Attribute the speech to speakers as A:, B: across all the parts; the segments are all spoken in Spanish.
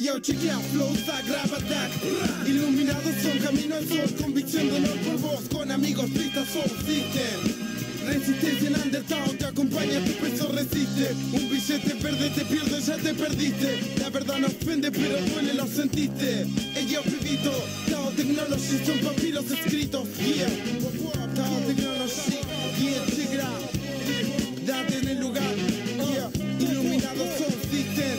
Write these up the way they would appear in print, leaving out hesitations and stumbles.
A: yo, chequea, flows, gravedad. Iluminados son camino al sol, convicción de honor por vos. Con amigos, pistas, soul system. Resistencia en underground, te acompaña, tu peso resiste. Un billete verde te pierde, ya te perdiste. La verdad no ofende, pero duele, lo sentiste. Yo pibito, Tao Technology son papiros escritos. Yeah, Tao Technology, yeah, check it out. Date en el lugar, yeah. Iluminados son system.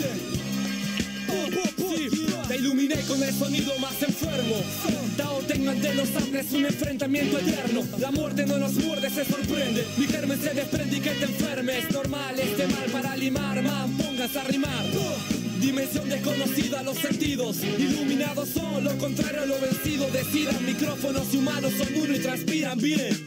B: Te iluminé con el sonido más enfermo. Tao Tecno ante los Andes, un enfrentamiento eterno. La muerte no nos muerde, se sorprende. Mi germen se desprende y que te enfermes. Normal, este mal para limar, man, pongas a rimar. Dimensión desconocida, los sentidos iluminados son lo contrario a lo vencido. Decidan, micrófonos y humanos son uno y transpiran bien.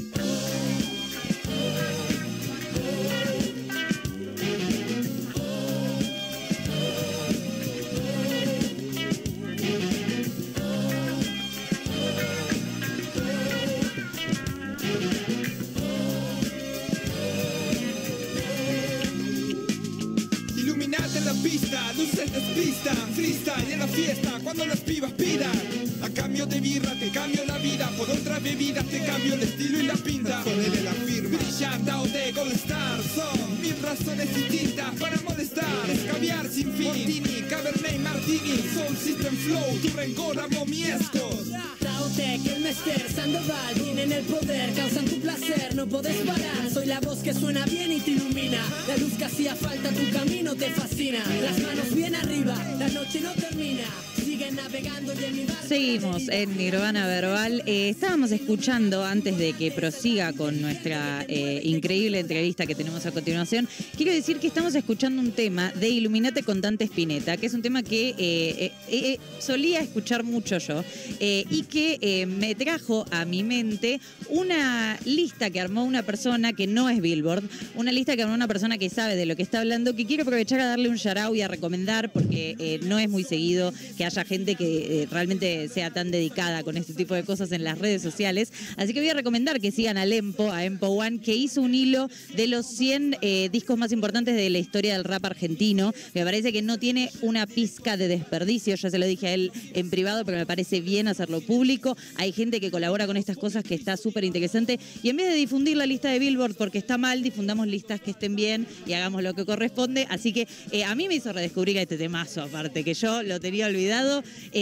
A: Luces despistan, freestyle en la fiesta cuando las pibas pidan. A cambio de birra te cambio la vida, por otras bebidas te cambio el estilo y la pinta. Ponele la firma. Brilla Tao de Gold Star, son mil razones distintas para molestar. Escabiar sin fin, Fortini, Cabernet Martini, Soul System Flow, tu rencor amo miescos.
C: Tao Tech, el Mester, Sandoval, tienen el poder, causan tu placer, no podés parar. Soy la voz que suena bien y te ilumina. La luz que hacía falta, tu camino te fascina. Las manos bien arriba, la noche no termina. Siguen navegando y en mi barco.
D: Seguimos en Nirvana Verbal. Estábamos escuchando, antes de que prosiga con nuestra increíble entrevista que tenemos a continuación, quiero decir que estamos escuchando un tema de Illuminate con Dante Spinetta, que es un tema que solía escuchar mucho yo y que me trajo a mi mente una lista que armó una persona que no es Billboard, una lista que armó una persona que sabe de lo que está hablando, que quiero aprovechar a darle un shout out y a recomendar, porque no es muy seguido que haya gente que realmente sea tan dedicada con este tipo de cosas en las redes sociales. Así que voy a recomendar que sigan a Empo One, que hizo un hilo de los 100 discos más importantes de la historia del rap argentino. Me parece que no tiene una pizca de desperdicio, ya se lo dije a él en privado, pero me parece bien hacerlo público. Hay gente que colabora con estas cosas que está súper interesante, y en vez de difundir la lista de Billboard porque está mal, difundamos listas que estén bien y hagamos lo que corresponde. Así que a mí me hizo redescubrir este temazo, aparte que yo lo tenía olvidado,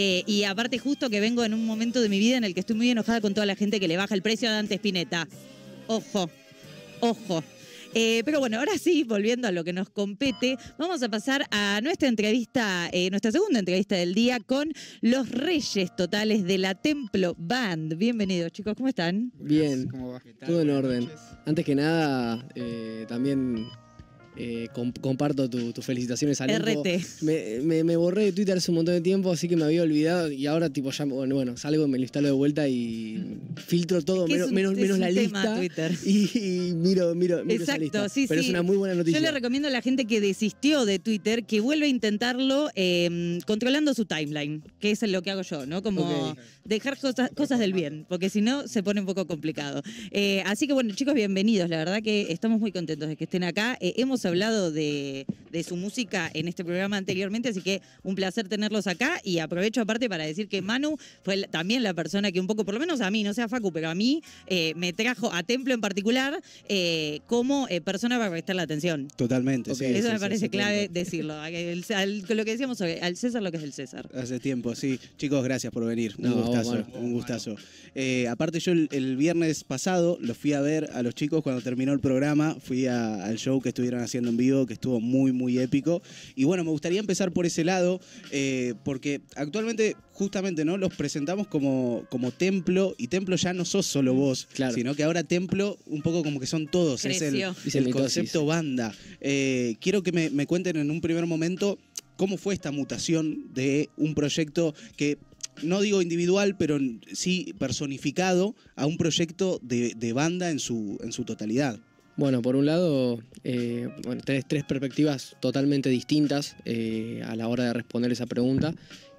D: y aparte justo que vengo en un momento de mi vida en el que estoy muy enojada con toda la gente que le baja el precio a Dante Spinetta. Ojo, ojo. Pero bueno, ahora sí, volviendo a lo que nos compete, vamos a pasar a nuestra entrevista, nuestra segunda entrevista del día con los reyes totales de la Templo Band. Bienvenidos, chicos, ¿cómo están?
E: Bien,
F: ¿Cómo va?
E: todo en orden. Antes que nada, también comparto tus felicitaciones al Empo.
D: RT.
E: Me borré de Twitter hace un montón de tiempo, así que me había olvidado, y ahora tipo ya, bueno, salgo, me lo instalo de vuelta y filtro todo, menos la lista,
D: Twitter.
E: y miro
D: Exacto,
E: esa lista.
D: sí,
E: pero
D: sí.
E: es una muy buena noticia.
D: Yo le recomiendo a la gente que desistió de Twitter que vuelva a intentarlo controlando su timeline, que es lo que hago yo, ¿no? Como dejar cosas del bien, porque si no se pone un poco complicado. Así que bueno, chicos, bienvenidos. La verdad que estamos muy contentos de que estén acá. Hemos hablado de su música en este programa anteriormente, así que un placer tenerlos acá, y aprovecho aparte para decir que Manu fue también la persona que un poco, por lo menos a mí, no sé a Facu, pero a mí me trajo a Templo en particular como persona para prestarle atención.
F: Totalmente, sí.
D: Eso
F: sí,
D: me parece
F: hace
D: clave
F: tiempo.
D: decirlo. Lo que decíamos hoy, al César lo que es el César.
F: Hace tiempo, sí. Chicos, gracias por venir.
E: No,
F: Un gustazo,
E: bueno.
F: un gustazo. Aparte yo el viernes pasado los fui a ver a los chicos cuando terminó el programa, fui al show que estuvieron haciendo en vivo, que estuvo muy, muy épico. Y bueno, me gustaría empezar por ese lado, porque actualmente, justamente, ¿no? Los presentamos como Templo, y Templo ya no sos solo vos,
E: Claro.
F: sino que ahora Templo un poco como que son todos,
D: Creció.
F: es el concepto banda. Quiero que me cuenten en un primer momento cómo fue esta mutación de un proyecto que, no digo individual, pero sí personificado, a un proyecto de banda en su totalidad.
E: Bueno, por un lado, tenés tres perspectivas totalmente distintas a la hora de responder esa pregunta.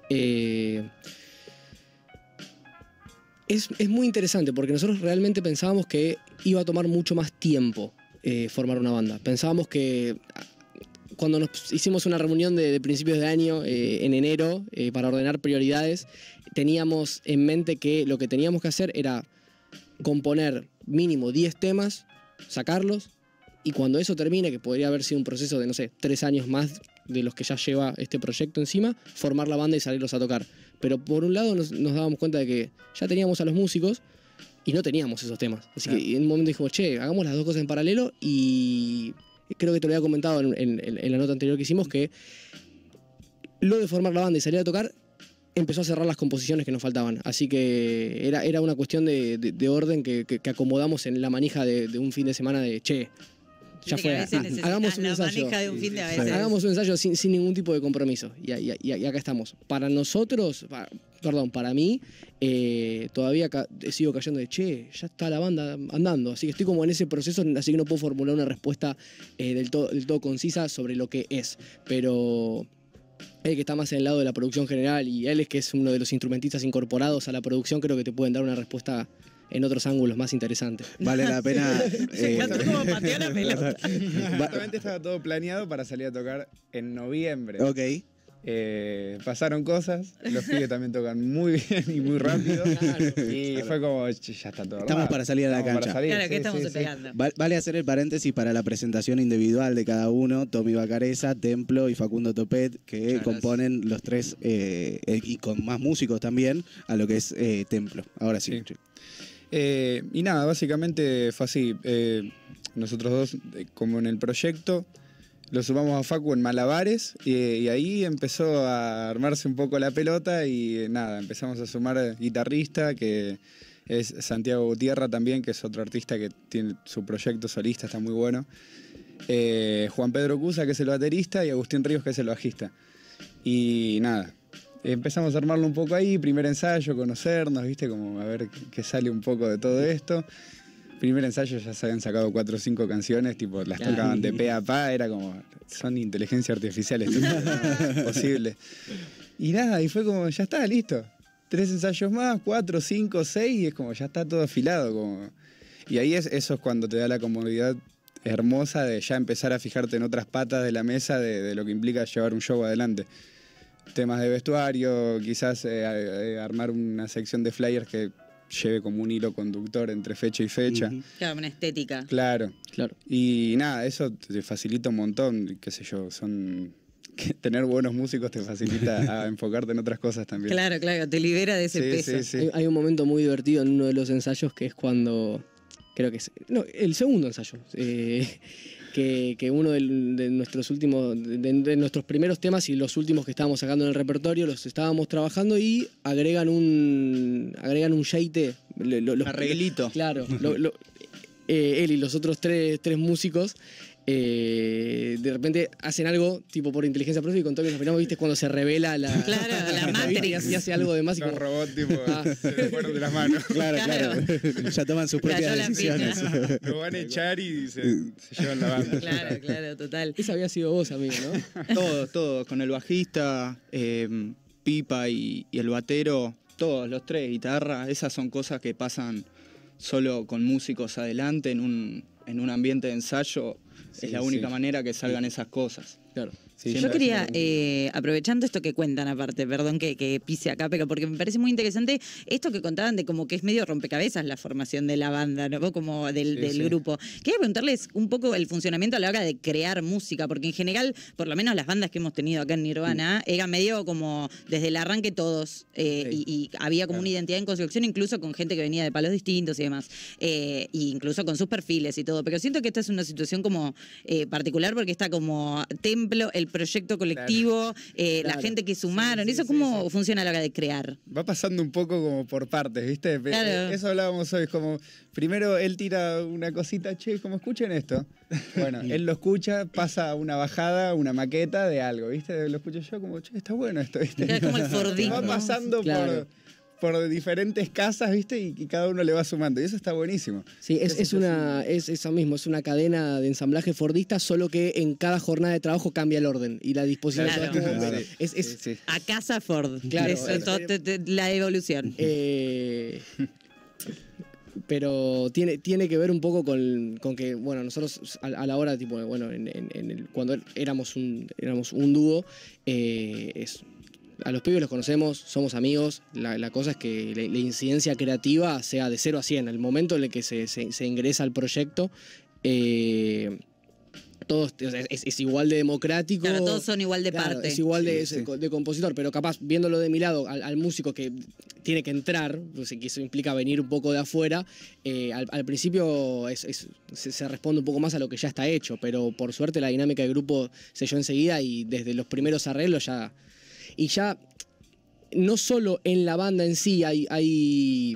E: Es muy interesante porque nosotros realmente pensábamos que iba a tomar mucho más tiempo formar una banda. Pensábamos que cuando nos hicimos una reunión de principios de año, en enero, para ordenar prioridades, teníamos en mente que lo que teníamos que hacer era componer mínimo 10 temas, sacarlos, y cuando eso termine, que podría haber sido un proceso de, no sé, 3 años más de los que ya lleva este proyecto encima, formar la banda y salirlos a tocar. Pero por un lado nos dábamos cuenta de que ya teníamos a los músicos y no teníamos esos temas. Así que en un momento dijimos, che, hagamos las dos cosas en paralelo, y creo que te lo había comentado en la nota anterior que hicimos, que lo de formar la banda y salir a tocar empezó a cerrar las composiciones que nos faltaban. Así que era una cuestión de orden que acomodamos en la manija de un fin de semana de, che, ya fue, hagamos un ensayo. Hagamos un ensayo sin ningún tipo de compromiso. Y acá estamos. Para nosotros, para mí, todavía sigo cayendo de, che, ya está la banda andando. Así que estoy como en ese proceso, así que no puedo formular una respuesta del todo concisa sobre lo que es. Pero él, que está más en el lado de la producción general, y él, es que es uno de los instrumentistas incorporados a la producción, creo que te pueden dar una respuesta en otros ángulos más interesantes.
F: Vale la pena.
D: ¿Cómo pateó la pelota?
G: Justamente estaba todo planeado para salir a tocar en noviembre.
F: Ok.
G: Pasaron cosas, los pibes también tocan muy bien y muy rápido. Y fue como, ya está todo.
F: Estamos para salir a la cancha.
D: Claro, que estamos esperando.
F: Vale hacer el paréntesis para la presentación individual de cada uno: Tommy Bacareza, Templo y Facundo Topet, que componen los tres, y con más músicos también, a lo que es Templo. Ahora sí.
G: Y nada, básicamente fue así. Nosotros dos, como en el proyecto, lo sumamos a Facu en Malabares, y ahí empezó a armarse un poco la pelota, y nada, empezamos a sumar guitarrista, que es Santiago Gutiérrez también, que es otro artista que tiene su proyecto solista, está muy bueno. Juan Pedro Cusa, que es el baterista, y Agustín Ríos, que es el bajista. Y nada, empezamos a armarlo un poco ahí, primer ensayo, conocernos, ¿viste? Como a ver qué sale un poco de todo esto. Primer ensayo ya se habían sacado 4 o 5 canciones, tipo, las tocaban de pe a pa, era como, son inteligencia artificial, esto es posible. Y nada, y fue como, ya está, listo. 3 ensayos más, 4, 5, 6, y es como, ya está todo afilado. Como. Y ahí eso es cuando te da la comodidad hermosa de ya empezar a fijarte en otras patas de la mesa de lo que implica llevar un show adelante. Temas de vestuario, quizás armar una sección de flyers que lleve como un hilo conductor entre fecha y fecha.
D: Claro, una estética.
G: Claro.
E: Claro.
G: Y nada, eso te facilita un montón, qué sé yo, tener buenos músicos te facilita a enfocarte en otras cosas también.
D: Claro, te libera de ese peso.
G: Sí.
E: Hay un momento muy divertido en uno de los ensayos, que es cuando, creo que es, no, el segundo ensayo, que uno de nuestros últimos, de nuestros primeros temas y los últimos que estábamos sacando en el repertorio, los estábamos trabajando, y agregan un yeite.
H: Arreglito.
E: Claro. Él y los otros tres músicos de repente hacen algo tipo por inteligencia artificial, y con Tommy nos miramos, ¿viste? Cuando se revela la Matrix, y hace algo de más, y
G: los robots tipo se le fueron de las manos.
F: Claro. Ya toman sus propias decisiones.
G: Lo van a echar y se llevan la banda.
D: Claro, total.
E: Esa había sido vos, amigo, ¿no?
H: Todo, con el bajista, Pipa y el batero, todos los tres, guitarra. Esas son cosas que pasan solo con músicos adelante en un ambiente de ensayo. Es la única manera que salgan esas cosas.
E: Claro.
G: Sí,
D: yo quería, aprovechando esto que cuentan aparte, perdón que pise acá, pero porque me parece muy interesante esto que contaban de como que es medio rompecabezas la formación de la banda, ¿no? Como del grupo. Quería preguntarles un poco el funcionamiento a la hora de crear música, porque en general, por lo menos las bandas que hemos tenido acá en Nirvana, era medio como desde el arranque todos, y había como una identidad en construcción, incluso con gente que venía de palos distintos y demás, e incluso con sus perfiles y todo, pero siento que esta es una situación como particular, porque está como Templo, el proyecto colectivo, la gente que sumaron, ¿eso cómo funciona a la hora de crear?
G: Va pasando un poco como por partes, ¿viste?
D: Claro.
G: Eso hablábamos hoy, como primero él tira una cosita, che, como escuchen esto. Bueno, él lo escucha, pasa una bajada, una maqueta de algo, ¿viste? Lo escucho yo como, che, está bueno esto, ¿viste?
D: Es como el Fordismo.
G: Va pasando por diferentes casas, ¿viste? Y cada uno le va sumando. Y eso está buenísimo.
E: Sí, es eso mismo, es una cadena de ensamblaje fordista, solo que en cada jornada de trabajo cambia el orden y la disposición.
D: Claro.
G: Sí.
D: A casa Ford.
E: Claro.
D: La evolución.
E: pero tiene que ver un poco con que, bueno, nosotros a la hora, tipo, bueno, cuando éramos un dúo, a los pibes los conocemos, somos amigos, la cosa es que la incidencia creativa sea de 0 a 100. El momento en el que se ingresa al proyecto, todos es igual de democrático.
D: Claro, todos son igual de parte.
E: Es igual de compositor, pero capaz, viéndolo de mi lado, al músico que tiene que entrar, pues, que eso implica venir un poco de afuera, al principio se responde un poco más a lo que ya está hecho, pero por suerte la dinámica de grupo se dio enseguida y desde los primeros arreglos ya no solo en la banda en sí hay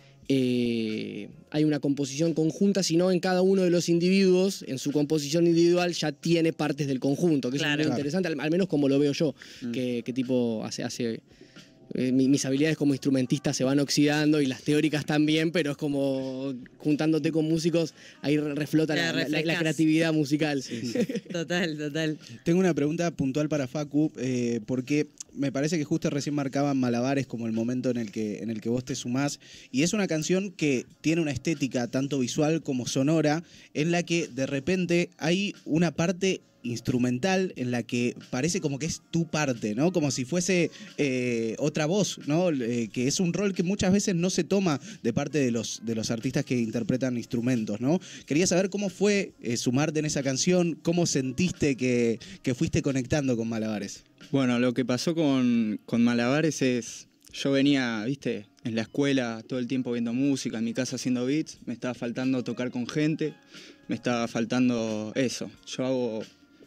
E: una composición conjunta, sino en cada uno de los individuos, en su composición individual, ya tiene partes del conjunto, que
D: claro,
E: es muy interesante, al menos como lo veo yo, que tipo hace mis habilidades como instrumentista se van oxidando y las teóricas también, pero es como juntándote con músicos, ahí reflota la creatividad musical.
F: Sí.
D: Total.
F: Tengo una pregunta puntual para Facu, porque me parece que justo recién marcaban Malabares como el momento en el que vos te sumás, y es una canción que tiene una estética tanto visual como sonora, en la que de repente hay una parte instrumental en la que parece como que es tu parte, ¿no? Como si fuese otra voz, ¿no? Que es un rol que muchas veces no se toma de parte de los artistas que interpretan instrumentos, ¿no? Quería saber cómo fue sumarte en esa canción, cómo sentiste que fuiste conectando con Malabares.
H: Bueno, lo que pasó con Malabares es, yo venía, viste, en la escuela todo el tiempo viendo música, en mi casa haciendo beats, me estaba faltando tocar con gente, me estaba faltando eso. Yo hago,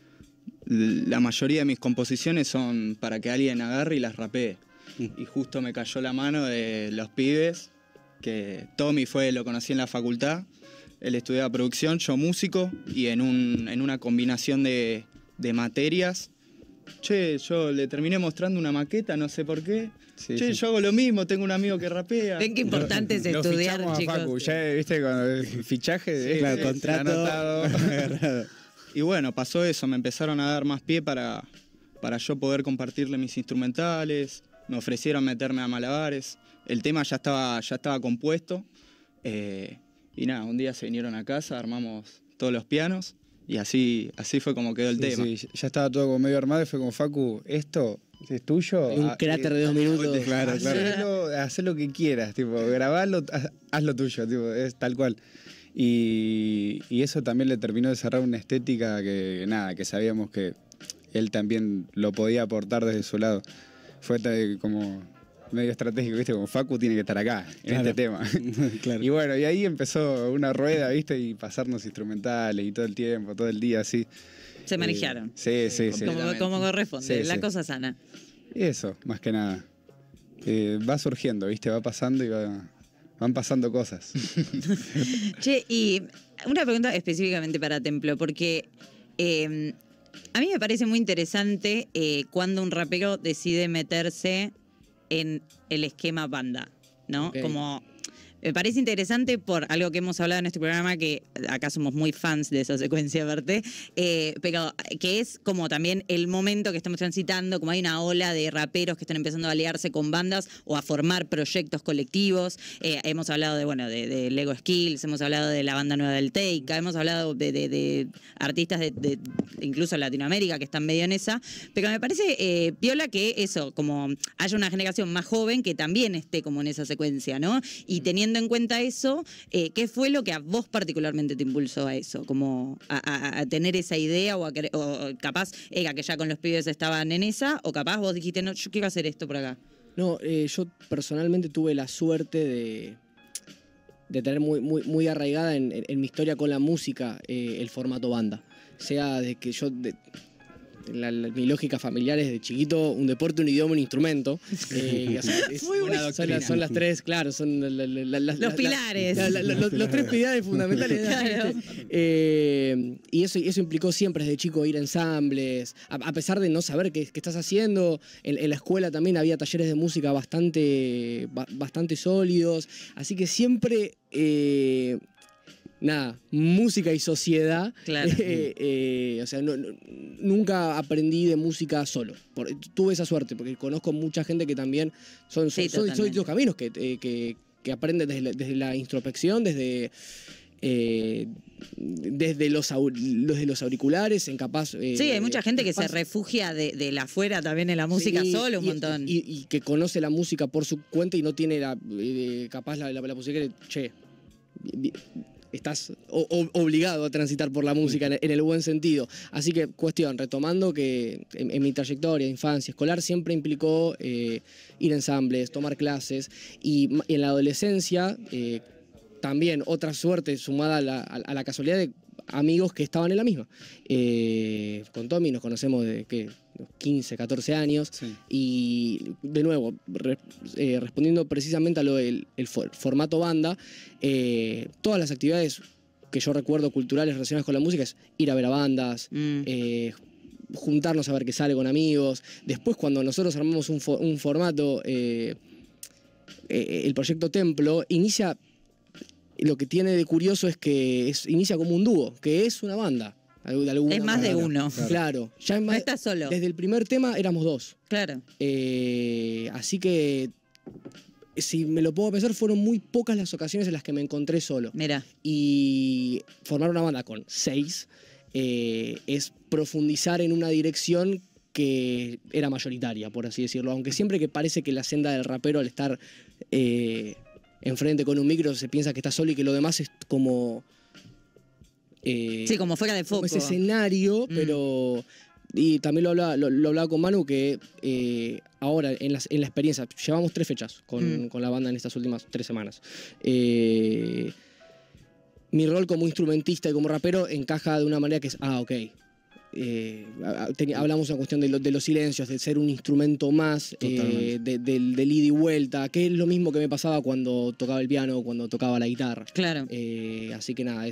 H: la mayoría de mis composiciones son para que alguien agarre y las rapee. Y justo me cayó la mano de los pibes, que Tommy lo conocí en la facultad, él estudiaba producción, yo músico, y en una combinación de materias, yo le terminé mostrando una maqueta, no sé por qué. Sí. Yo hago lo mismo, tengo un amigo que rapea.
D: Ven qué importante es estudiar, chicos.
G: A Facu, ya viste con el fichaje
F: claro, contrato
G: anotado.
H: Y bueno, pasó eso, me empezaron a dar más pie para yo poder compartirle mis instrumentales, me ofrecieron meterme a Malabares, el tema ya estaba compuesto, y nada, un día se vinieron a casa, armamos todos los pianos, y así fue como quedó el tema.
G: Sí, ya estaba todo como medio armado y fue como, Facu, esto es tuyo.
E: Un cráter de 2 minutos.
G: Claro. Haz lo que quieras, tipo, grabalo, haz lo tuyo, tipo, es tal cual. Y eso también le terminó de cerrar una estética que sabíamos que él también lo podía aportar desde su lado. Fue como medio estratégico, ¿viste? Como Facu tiene que estar acá, en este tema.
F: Claro.
G: Y bueno, y ahí empezó una rueda, ¿viste? Y pasarnos instrumentales y todo el tiempo, todo el día así.
D: Se manejaron.
G: Sí.
D: Como corresponde,
G: Sí,
D: la
G: sí.
D: cosa sana.
G: Y eso, más que nada. Va surgiendo, ¿viste? Va pasando y van pasando cosas.
D: Che, y una pregunta específicamente para Templo, porque a mí me parece muy interesante cuando un rapero decide meterse en el esquema banda, ¿no?
E: Okay.
D: Como me parece interesante por algo que hemos hablado en este programa, que acá somos muy fans de esa secuencia aparte, pero que es como también el momento que estamos transitando, como hay una ola de raperos que están empezando a aliarse con bandas o a formar proyectos colectivos. Hemos hablado de Lego Skills, hemos hablado de la banda nueva del Teika, hemos hablado de artistas de incluso Latinoamérica que están medio en esa, pero me parece piola que eso, como haya una generación más joven que también esté como en esa secuencia, ¿no? Y teniendo en cuenta eso, ¿qué fue lo que a vos particularmente te impulsó a eso? Como a tener esa idea o capaz era que ya con los pibes estaban en esa, o capaz vos dijiste, no, yo quiero hacer esto por acá.
E: No, yo personalmente tuve la suerte de tener muy arraigada en mi historia con la música el formato banda. Sea de que yo... mi lógica familiar es de chiquito un deporte, un idioma, un instrumento. Son las tres, claro, son
D: los pilares.
E: Los tres pilares fundamentales.
D: Claro.
E: Y eso implicó siempre desde chico ir a ensambles, a pesar de no saber qué estás haciendo. En la escuela también había talleres de música bastante sólidos, así que siempre... música y sociedad.
D: Claro.
E: O sea, nunca aprendí de música solo. Tuve esa suerte, porque conozco mucha gente que también son dos caminos que que aprende desde la introspección, desde los auriculares, capaz...
D: Sí, hay mucha gente que se refugia de la afuera también en la música solo, un montón.
E: Y que conoce la música por su cuenta y no tiene capaz la posibilidad de, che, estás obligado a transitar por la música en el buen sentido. Así que, retomando que en mi trayectoria de infancia escolar siempre implicó ir a ensambles, tomar clases, y en la adolescencia también otra suerte sumada a la casualidad de amigos que estaban en la misma. Con Tommy nos conocemos de 15, 14 años, sí. Y de nuevo, respondiendo precisamente a lo del formato banda, todas las actividades que yo recuerdo culturales relacionadas con la música es ir a ver a bandas, juntarnos a ver qué sale con amigos. Después, cuando nosotros armamos un formato, el proyecto Templo inicia... Lo que tiene de curioso es que inicia como un dúo, que es una banda.
D: Es más de uno.
E: Claro. Ya es más,
D: no estás solo.
E: Desde el primer tema éramos 2.
D: Claro.
E: Así que, si me lo puedo pensar, fueron muy pocas las ocasiones en las que me encontré solo.
D: Mira.
E: Y formar una banda con 6 es profundizar en una dirección que era mayoritaria, por así decirlo. Aunque siempre que parece que la senda del rapero, al estar... enfrente con un micro, se piensa que está solo y que lo demás es como...
D: sí, como fuera de foco.
E: Como ese escenario, pero... Y también lo hablaba con Manu, que ahora en la experiencia, llevamos 3 fechas con la banda en estas últimas 3 semanas. Mi rol como instrumentista y como rapero encaja de una manera que es, ok. Hablamos de una cuestión de los silencios, de ser un instrumento más, del ida y vuelta, que es lo mismo que me pasaba cuando tocaba el piano o cuando tocaba la guitarra.
D: Claro.
E: Así que nada,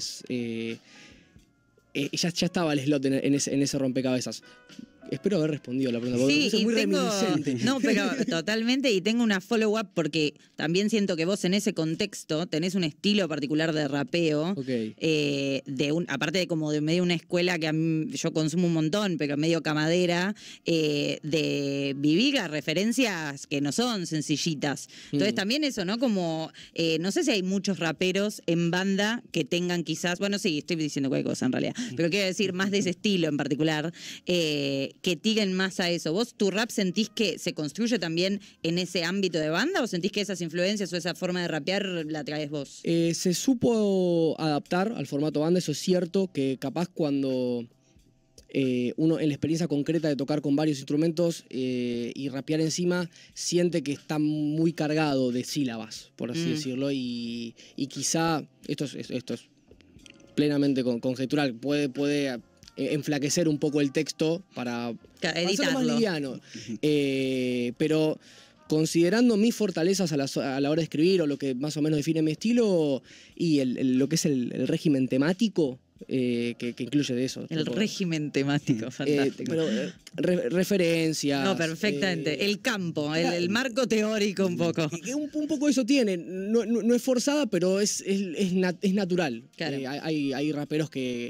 E: ya estaba el slot en ese rompecabezas. Espero haber respondido a la pregunta, porque
D: sí,
E: es muy reminiscente.
D: No, pero totalmente, y tengo una follow-up porque también siento que vos en ese contexto tenés un estilo particular de rapeo, aparte de como de medio una escuela que yo consumo un montón, pero medio camadera, de vivir a referencias que no son sencillitas. Entonces también eso, ¿no? Como, no sé si hay muchos raperos en banda que tengan quizás, bueno, sí, estoy diciendo cualquier cosa en realidad, pero quiero decir más de ese estilo en particular, que tiguen más a eso. ¿Vos tu rap sentís que se construye también en ese ámbito de banda o sentís que esas influencias o esa forma de rapear la traes vos?
E: Se supo adaptar al formato banda, eso es cierto, que capaz cuando uno en la experiencia concreta de tocar con varios instrumentos y rapear encima, siente que está muy cargado de sílabas, por así decirlo, y quizá, esto es plenamente conjetural, puede enflaquecer un poco el texto para hacerlo más liviano. Pero considerando mis fortalezas a la hora de escribir o lo que más o menos define mi estilo y lo que es el régimen temático que incluye de eso.
D: El régimen temático, fantástico.
E: Referencias.
D: No, perfectamente. El campo, el marco teórico un poco.
E: Un poco eso tiene. No es forzada, pero es natural.
D: Claro.
E: Hay raperos que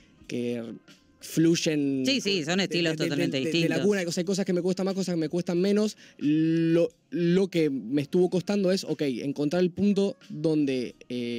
E: fluyen.
D: Sí, son estilos totalmente distintos.
E: De la cuna, hay cosas que me cuestan más, cosas que me cuestan menos. Lo que me estuvo costando es, encontrar el punto donde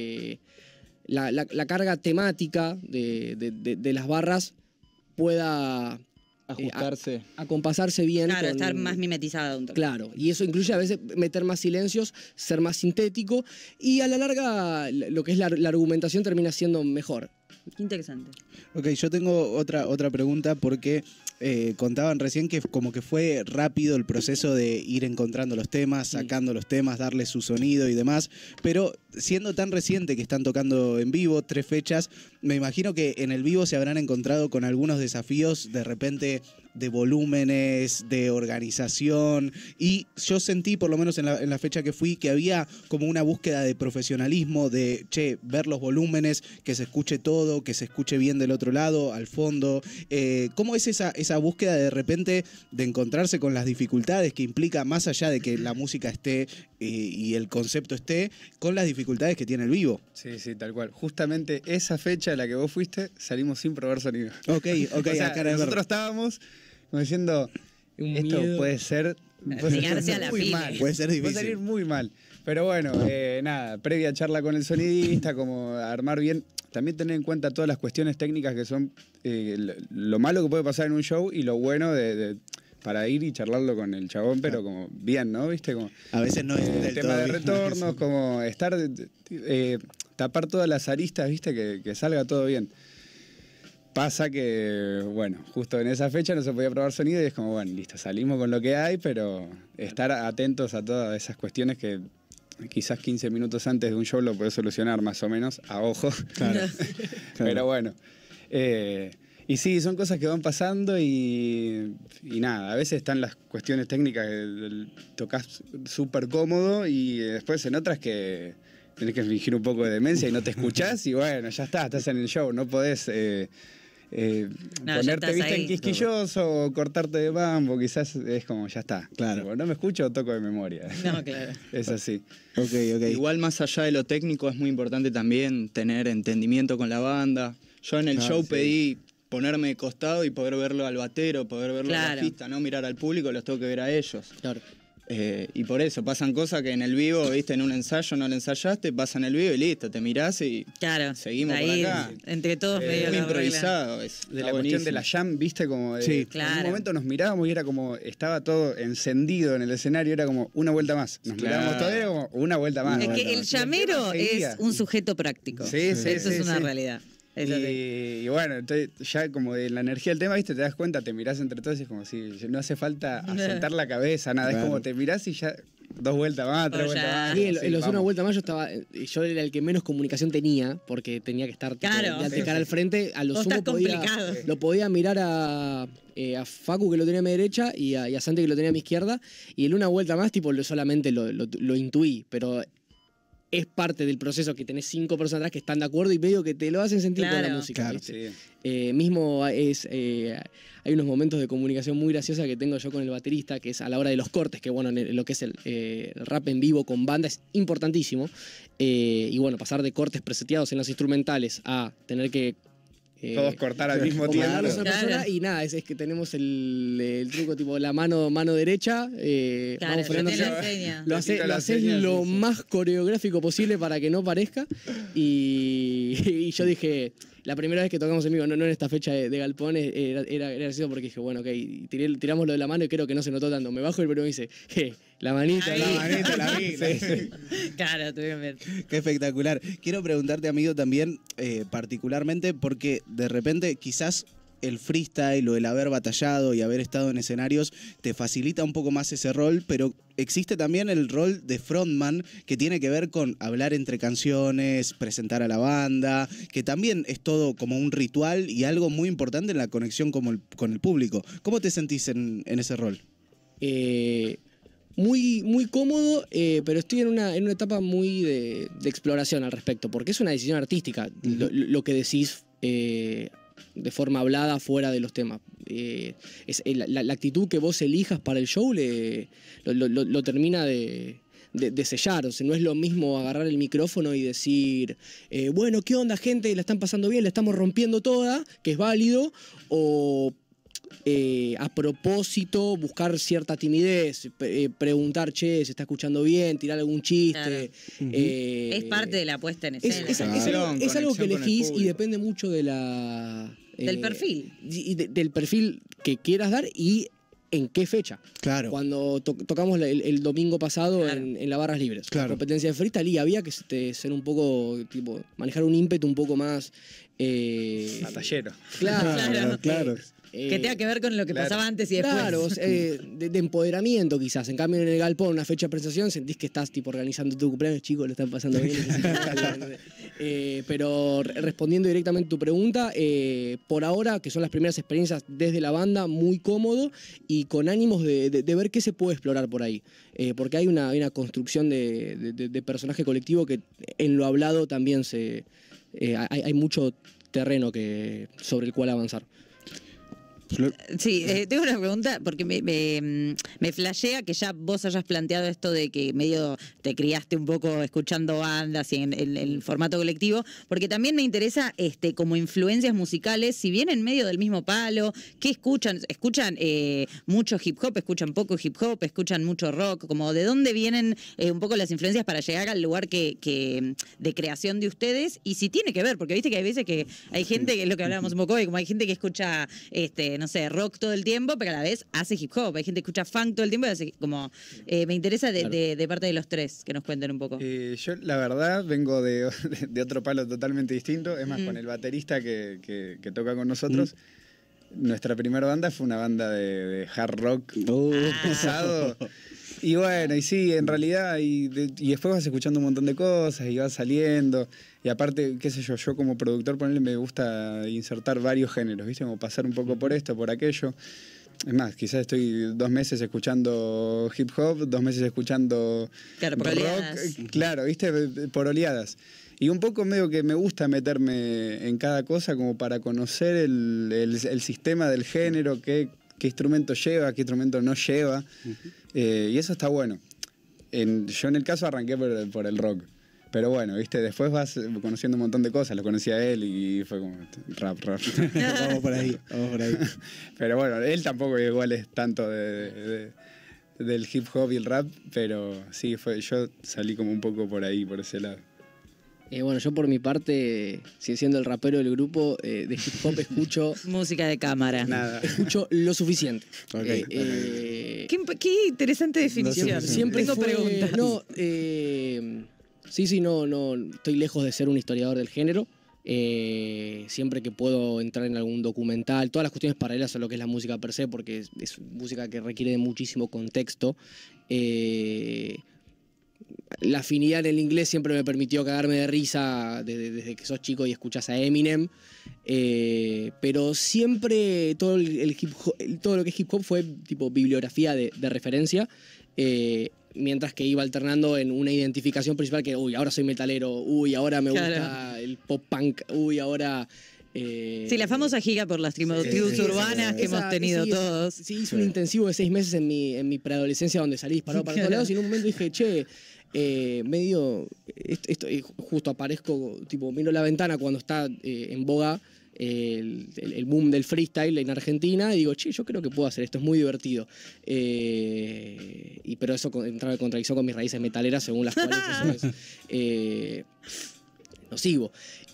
E: la carga temática de las barras pueda
H: ajustarse,
E: acompasarse bien.
D: Claro, estar más mimetizada.
E: Claro, y eso incluye a veces meter más silencios, ser más sintético, y a la larga lo que es la argumentación termina siendo mejor.
D: Qué interesante.
F: Ok, yo tengo otra pregunta porque contaban recién que como que fue rápido el proceso de ir encontrando los temas, sacando los temas, darle su sonido y demás, pero siendo tan reciente que están tocando en vivo, 3 fechas, me imagino que en el vivo se habrán encontrado con algunos desafíos de repente de volúmenes, de organización, y yo sentí, por lo menos en la fecha que fui, que había como una búsqueda de profesionalismo, de, ver los volúmenes, que se escuche todo, que se escuche bien del otro lado, al fondo. ¿Cómo es esa búsqueda de repente de encontrarse con las dificultades que implica, más allá de que la música esté y el concepto esté, con las dificultades que tiene el vivo?
G: Sí, tal cual. Justamente esa fecha a la que vos fuiste, salimos sin probar sonido.
F: Ok,
G: o sea, nosotros estábamos como diciendo, esto puede ser
D: Llegarse a la
G: muy
D: pile.
G: mal.
F: Puede ser difícil.
G: Puede salir muy mal. Pero bueno, nada, previa charla con el sonidista, como armar bien. También tener en cuenta todas las cuestiones técnicas que son lo malo que puede pasar en un show y lo bueno para ir y charlarlo con el chabón, pero como bien, ¿no? ¿Viste? Como,
F: A veces no es
G: el
F: del
G: tema
F: todo
G: de
F: bien.
G: retornos, como estar, tapar todas las aristas, ¿viste? Que salga todo bien. Pasa que, bueno, justo en esa fecha no se podía probar sonido y es como, bueno, listo, salimos con lo que hay, pero estar atentos a todas esas cuestiones que quizás 15 minutos antes de un show lo podés solucionar más o menos, a ojo.
F: Claro.
G: Pero bueno. Y sí, son cosas que van pasando y nada, a veces están las cuestiones técnicas que tocas súper cómodo y después en otras que tenés que fingir un poco de demencia y no te escuchás y bueno, ya está, estás en el show, no podés ponerte viste en quisquilloso o cortarte de mambo, quizás es como ya está.
F: Claro.
G: Tipo, no me escucho, toco de memoria.
D: No, claro.
G: Es así.
F: Ok.
H: Igual más allá de lo técnico es muy importante también tener entendimiento con la banda. Yo en el
F: Claro,
H: show
F: sí.
H: pedí ponerme de costado y poder verlo al batero, poder verlo al
D: Claro.
H: bajista, no mirar al público, los tengo que ver a ellos.
E: Claro.
H: Y por eso pasan cosas que en el vivo, viste, en un ensayo no lo ensayaste, pasa en el vivo y listo, te mirás y
D: Claro.
H: seguimos por
D: ahí,
H: acá.
D: entre todos medio
H: muy
D: lo arreglan.
H: improvisado.
G: De
H: Está
G: la cuestión
H: buenísimo.
G: de la jam, viste, como
F: Sí.
G: en
D: Claro.
G: un momento nos mirábamos y era como, estaba todo encendido en el escenario, era como una vuelta más. Nos
H: Claro.
G: mirábamos todavía como una vuelta más.
D: Es
G: Bueno,
D: que el llamero
G: seguía.
D: es un sujeto práctico.
G: Sí, sí,
D: Eso
G: sí,
D: es una
G: sí.
D: realidad. Es así.
G: Y bueno, entonces ya como de la energía del tema, viste, te das cuenta, te mirás entre todos y es como si no hace falta asentar la cabeza, nada,
F: Claro.
G: es como te mirás y ya 2 vueltas más, 3
D: Oh,
G: vueltas
D: ya.
G: más.
E: Sí, en
G: sí,
E: los una
G: vamos.
E: vuelta más yo era el que menos comunicación tenía, porque tenía que estar tipo,
D: Claro.
E: de
G: Sí,
E: cara
G: sí.
E: al frente. A lo
D: Vos
E: sumo
D: estás complicado.
E: lo podía mirar a Facu, que lo tenía a mi derecha, y a Santi, que lo tenía a mi izquierda. Y en una vuelta más, tipo, solamente lo intuí, pero es parte del proceso que tenés 5 personas atrás que están de acuerdo y medio que te lo hacen sentir con la
D: Claro.
E: música.
F: Claro.
E: ¿viste?
G: Sí.
E: Mismo hay unos momentos de comunicación muy graciosa que tengo yo con el baterista, que es a la hora de los cortes, que bueno, en lo que es el rap en vivo con banda es importantísimo. Y bueno, pasar de cortes preseteados en las instrumentales a tener que
G: Todos cortar al mismo tiempo.
E: comandarlos a una
D: Claro.
E: persona, y nada, es que tenemos el truco tipo la mano derecha,
D: Claro,
E: vamos frenando
D: yo te
E: así.
D: lo enseño.
E: Lo
G: Necesito
E: haces
G: las señas,
E: lo
G: sí, sí.
E: más coreográfico posible para que no parezca. Y yo dije, la primera vez que tocamos en vivo, no en esta fecha de Galpón, era gracioso porque dije, bueno, ok, tiramos lo de la mano y creo que no se notó tanto. Me bajo y el primero me dice, la manita,
D: Ahí.
F: La manita, la vi.
D: Claro, tuve que ver.
F: Qué espectacular. Quiero preguntarte, amigo, también particularmente porque de repente quizás el freestyle o el haber batallado y haber estado en escenarios te facilita un poco más ese rol, pero existe también el rol de frontman que tiene que ver con hablar entre canciones, presentar a la banda, que también es todo como un ritual y algo muy importante en la conexión con el público. ¿Cómo te sentís en ese rol?
E: Muy cómodo, pero estoy en una etapa muy de exploración al respecto, porque es una decisión artística lo que decís de forma hablada fuera de los temas. La actitud que vos elijas para el show lo termina de sellar. O sea, no es lo mismo agarrar el micrófono y decir, bueno, ¿qué onda, gente? La están pasando bien, la estamos rompiendo toda, que es válido, o a propósito buscar cierta timidez, preguntar, che, ¿se está escuchando bien? Tirar algún chiste.
D: Es parte de la puesta en escena.
E: Es algo que
H: Conexión con el
E: elegís y
H: público.
E: depende mucho de
D: Del perfil.
E: del perfil que quieras dar y en qué fecha.
F: Claro.
E: Cuando tocamos el domingo pasado
D: Claro.
E: en la Barras Libres,
F: Claro.
E: la competencia de freestyle, y había que ser un poco, tipo, manejar un ímpetu un poco más...
G: Batallero.
F: Claro.
D: Que tenga que ver con lo que
G: Claro.
D: pasaba antes y después.
E: Claro, de empoderamiento quizás. En cambio, en el Galpón, una fecha de presentación, sentís que estás tipo organizando tu cumpleaños, chicos, lo están pasando bien. Pero respondiendo directamente a tu pregunta, por ahora, que son las primeras experiencias desde la banda, muy cómodo y con ánimos de ver qué se puede explorar por ahí. Porque hay una construcción de personaje colectivo que en lo hablado también hay mucho terreno sobre el cual avanzar.
D: Sí, tengo una pregunta porque me flashea que ya vos hayas planteado esto de que medio te criaste un poco escuchando bandas y en el formato colectivo, porque también me interesa como influencias musicales, si bien en medio del mismo palo, ¿qué escuchan? ¿Escuchan mucho hip hop, escuchan poco hip hop, escuchan mucho rock? Como ¿de dónde vienen un poco las influencias para llegar al lugar que de creación de ustedes? Y si tiene que ver, porque viste que hay veces que hay gente, que es lo que hablábamos un poco hoy, como hay gente que escucha no sé, rock todo el tiempo, pero a la vez hace hip hop. Hay gente que escucha funk todo el tiempo y hace como... me interesa de parte de los tres que nos cuenten un poco.
G: Yo, la verdad, vengo de otro palo totalmente distinto. Es más, con el baterista que toca con nosotros, nuestra primera banda fue una banda de hard rock pesado. Y bueno, y sí, en realidad, y después vas escuchando un montón de cosas y vas saliendo. Y aparte, qué sé yo como productor, ponerle, me gusta insertar varios géneros, ¿viste? Como pasar un poco por esto, por aquello. Es más, quizás estoy 2 meses escuchando hip hop, 2 meses escuchando
D: por
G: rock.
D: oleadas.
G: Claro, ¿viste? Por oleadas. Y un poco medio que me gusta meterme en cada cosa como para conocer el sistema del género, qué instrumento lleva, qué instrumento no lleva. Y eso está bueno. Yo en el caso arranqué por el rock. Pero bueno, viste, después vas conociendo un montón de cosas. Lo conocí a él y fue como rap.
F: Vamos por ahí.
G: Pero bueno, él tampoco igual es tanto del hip hop y el rap, pero sí, yo salí como un poco por ahí, por ese lado.
E: Bueno, yo por mi parte, siendo el rapero del grupo, de hip hop escucho...
D: Música de cámara.
G: Nada.
E: Escucho lo suficiente.
F: Okay.
D: Qué interesante definición.
E: Siempre
D: tengo preguntas.
E: No, sí, no, estoy lejos de ser un historiador del género. Siempre que puedo entrar en algún documental, todas las cuestiones paralelas a lo que es la música per se, porque es música que requiere de muchísimo contexto. La afinidad en el inglés siempre me permitió cagarme de risa desde que sos chico y escuchás a Eminem. Pero siempre todo lo que es hip hop fue tipo bibliografía de referencia. Mientras que iba alternando en una identificación principal que, ahora soy metalero, ahora me gusta el pop punk, ahora...
D: Sí, la famosa giga por las tribus urbanas que hemos tenido todos.
E: Sí, hice un intensivo de 6 meses en mi preadolescencia donde salí disparado para todos lados y en un momento dije, esto justo aparezco, tipo, miro la ventana cuando está en boga el boom del freestyle en Argentina y digo, yo creo que puedo hacer esto, es muy divertido. Pero eso entraba en contradicción con mis raíces metaleras, según las cuales eso es nocivo.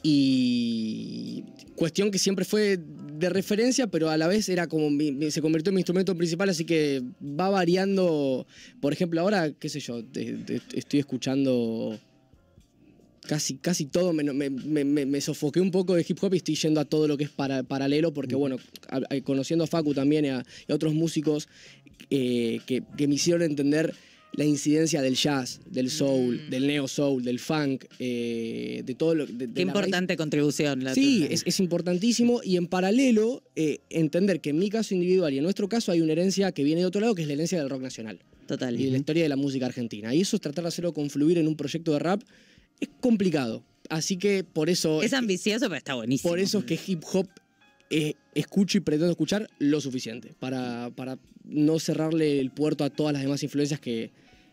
E: Y cuestión que siempre fue de referencia, pero a la vez era como se convirtió en mi instrumento principal, así que va variando. Por ejemplo, ahora, qué sé yo, estoy escuchando casi todo, me sofoqué un poco de hip hop y estoy yendo a todo lo que es paralelo, porque bueno, conociendo a Facu también y a otros músicos que me hicieron entender la incidencia del jazz, del soul, del neo soul, del funk, de todo lo de
D: Qué importante contribución.
E: Sí, es importantísimo, y en paralelo entender que en mi caso individual y en nuestro caso hay una herencia que viene de otro lado, que es la herencia del rock nacional.
D: Total.
E: Y de la historia de la música argentina. Y eso es tratar de hacerlo confluir en un proyecto de rap. Es complicado. Así que por eso...
D: Es ambicioso, pero está buenísimo.
E: Por eso es que hip hop escucho y pretendo escuchar lo suficiente para no cerrarle el puerto a todas las demás influencias que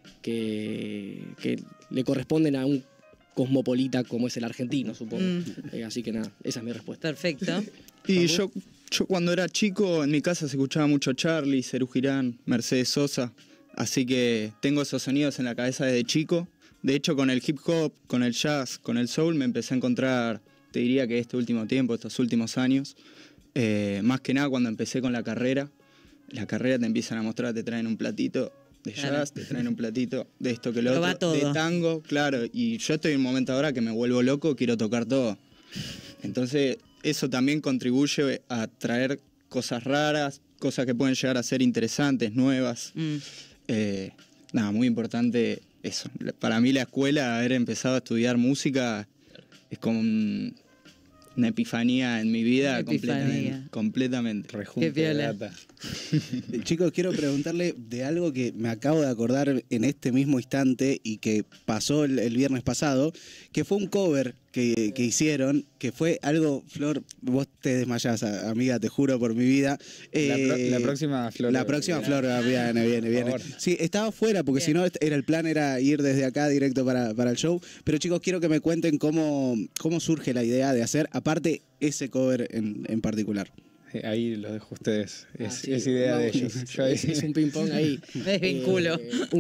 E: le corresponden a un cosmopolita como es el argentino, supongo. Así que nada, esa es mi respuesta.
D: Perfecto.
H: Y yo cuando era chico, en mi casa se escuchaba mucho Charlie, Serú Girán, Mercedes Sosa, así que tengo esos sonidos en la cabeza desde chico. De hecho, con el hip hop, con el jazz, con el soul, me empecé a encontrar, te diría que este último tiempo, estos últimos años, más que nada cuando empecé con la carrera. La carrera te empiezan a mostrar, te traen un platito de jazz, te traen un platito de esto que lo otro, de tango, claro. Y yo estoy en un momento ahora que me vuelvo loco, quiero tocar todo. Entonces, eso también contribuye a traer cosas raras, cosas que pueden llegar a ser interesantes, nuevas. Nada, muy importante eso. Para mí la escuela, haber empezado a estudiar música, es como una epifanía en mi vida, completamente.
G: Rejunte de data.
F: Chicos, quiero preguntarle de algo que me acabo de acordar en este mismo instante y que pasó el viernes pasado, que fue un cover que hicieron, que fue algo, Flor, vos te desmayás, amiga, te juro por mi vida.
G: La próxima Flor.
F: La próxima Flor, viene.
G: favor.
F: Sí, estaba fuera, porque si no, el plan era ir desde acá directo para el show. Pero chicos, quiero que me cuenten cómo surge la idea de hacer, aparte, ese cover en particular.
G: Ahí lo dejo a ustedes.
E: Sí,
G: Es idea de
E: vamos,
G: ellos.
E: es un ping-pong ahí.
D: Desvinculo.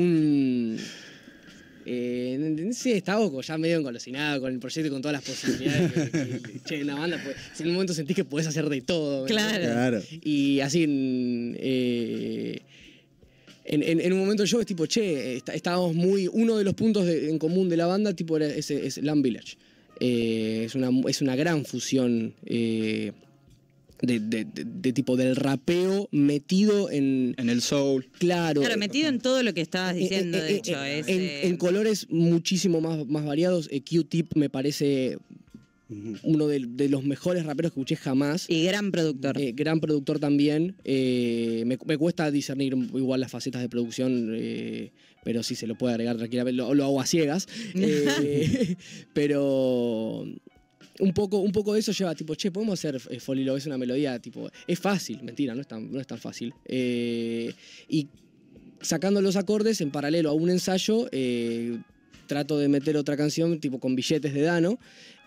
E: Sí, estaba ya medio engolosinado con el proyecto y con todas las posibilidades. Che, una banda, pues, en un momento sentís que podés hacer de todo.
D: Claro.
E: Y así, en un momento yo es tipo, che, estábamos muy... Uno de los puntos en común de la banda tipo es Lamb Village. Es una gran fusión de tipo del rapeo metido en
H: el soul.
E: Claro,
D: Metido en todo lo que estabas diciendo, de hecho.
E: en colores muchísimo más variados. Q-Tip me parece uno de los mejores raperos que escuché jamás.
D: Y gran productor.
E: Gran productor también. Me cuesta discernir igual las facetas de producción, pero sí se lo puede agregar tranquilamente. Lo hago a ciegas. Pero... Un poco de eso lleva, tipo, che, podemos hacer Fall in Love, es una melodía, tipo, es fácil, mentira, no es tan fácil. Y sacando los acordes en paralelo a un ensayo, trato de meter otra canción, tipo, con billetes de Dano,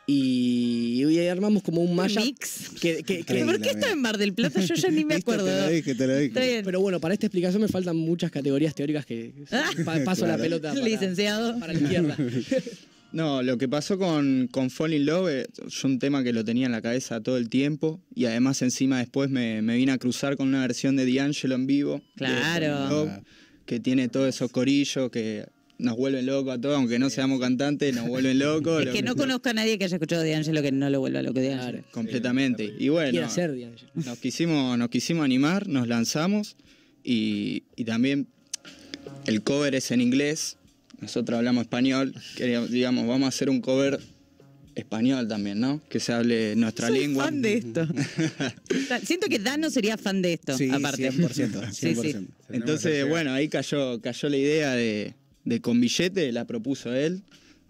E: y armamos como un mashup.
D: Mix.
E: Que
D: ¿Por qué está en Mar del Plata? Yo ya ni me acuerdo.
F: Te lo dije.
D: Está bien.
E: Pero bueno, para esta explicación me faltan muchas categorías teóricas que paso la pelota
D: Licenciado.
E: para la izquierda.
H: No, lo que pasó con Fall in Love, yo un tema que lo tenía en la cabeza todo el tiempo y además encima después me vine a cruzar con una versión de D'Angelo en vivo.
D: Claro.
H: de Fall in Love, que tiene todos esos corillos que nos vuelven locos a todos, aunque no seamos cantantes, nos vuelven locos.
D: Es que no conozco a nadie que haya escuchado de D'Angelo que no lo vuelva loco de D'Angelo.
H: Completamente. Y bueno,
E: Quiere hacer D'Angelo.
H: nos quisimos animar, nos lanzamos y también el cover es en inglés. Nosotros hablamos español, digamos, vamos a hacer un cover español también, ¿no? Que se hable nuestra lengua.
D: Soy fan de esto. Siento que Dano sería fan de esto,
F: Sí,
D: aparte.
F: 100%.
D: Sí, sí.
H: Entonces, bueno, ahí cayó la idea de con billete, la propuso él.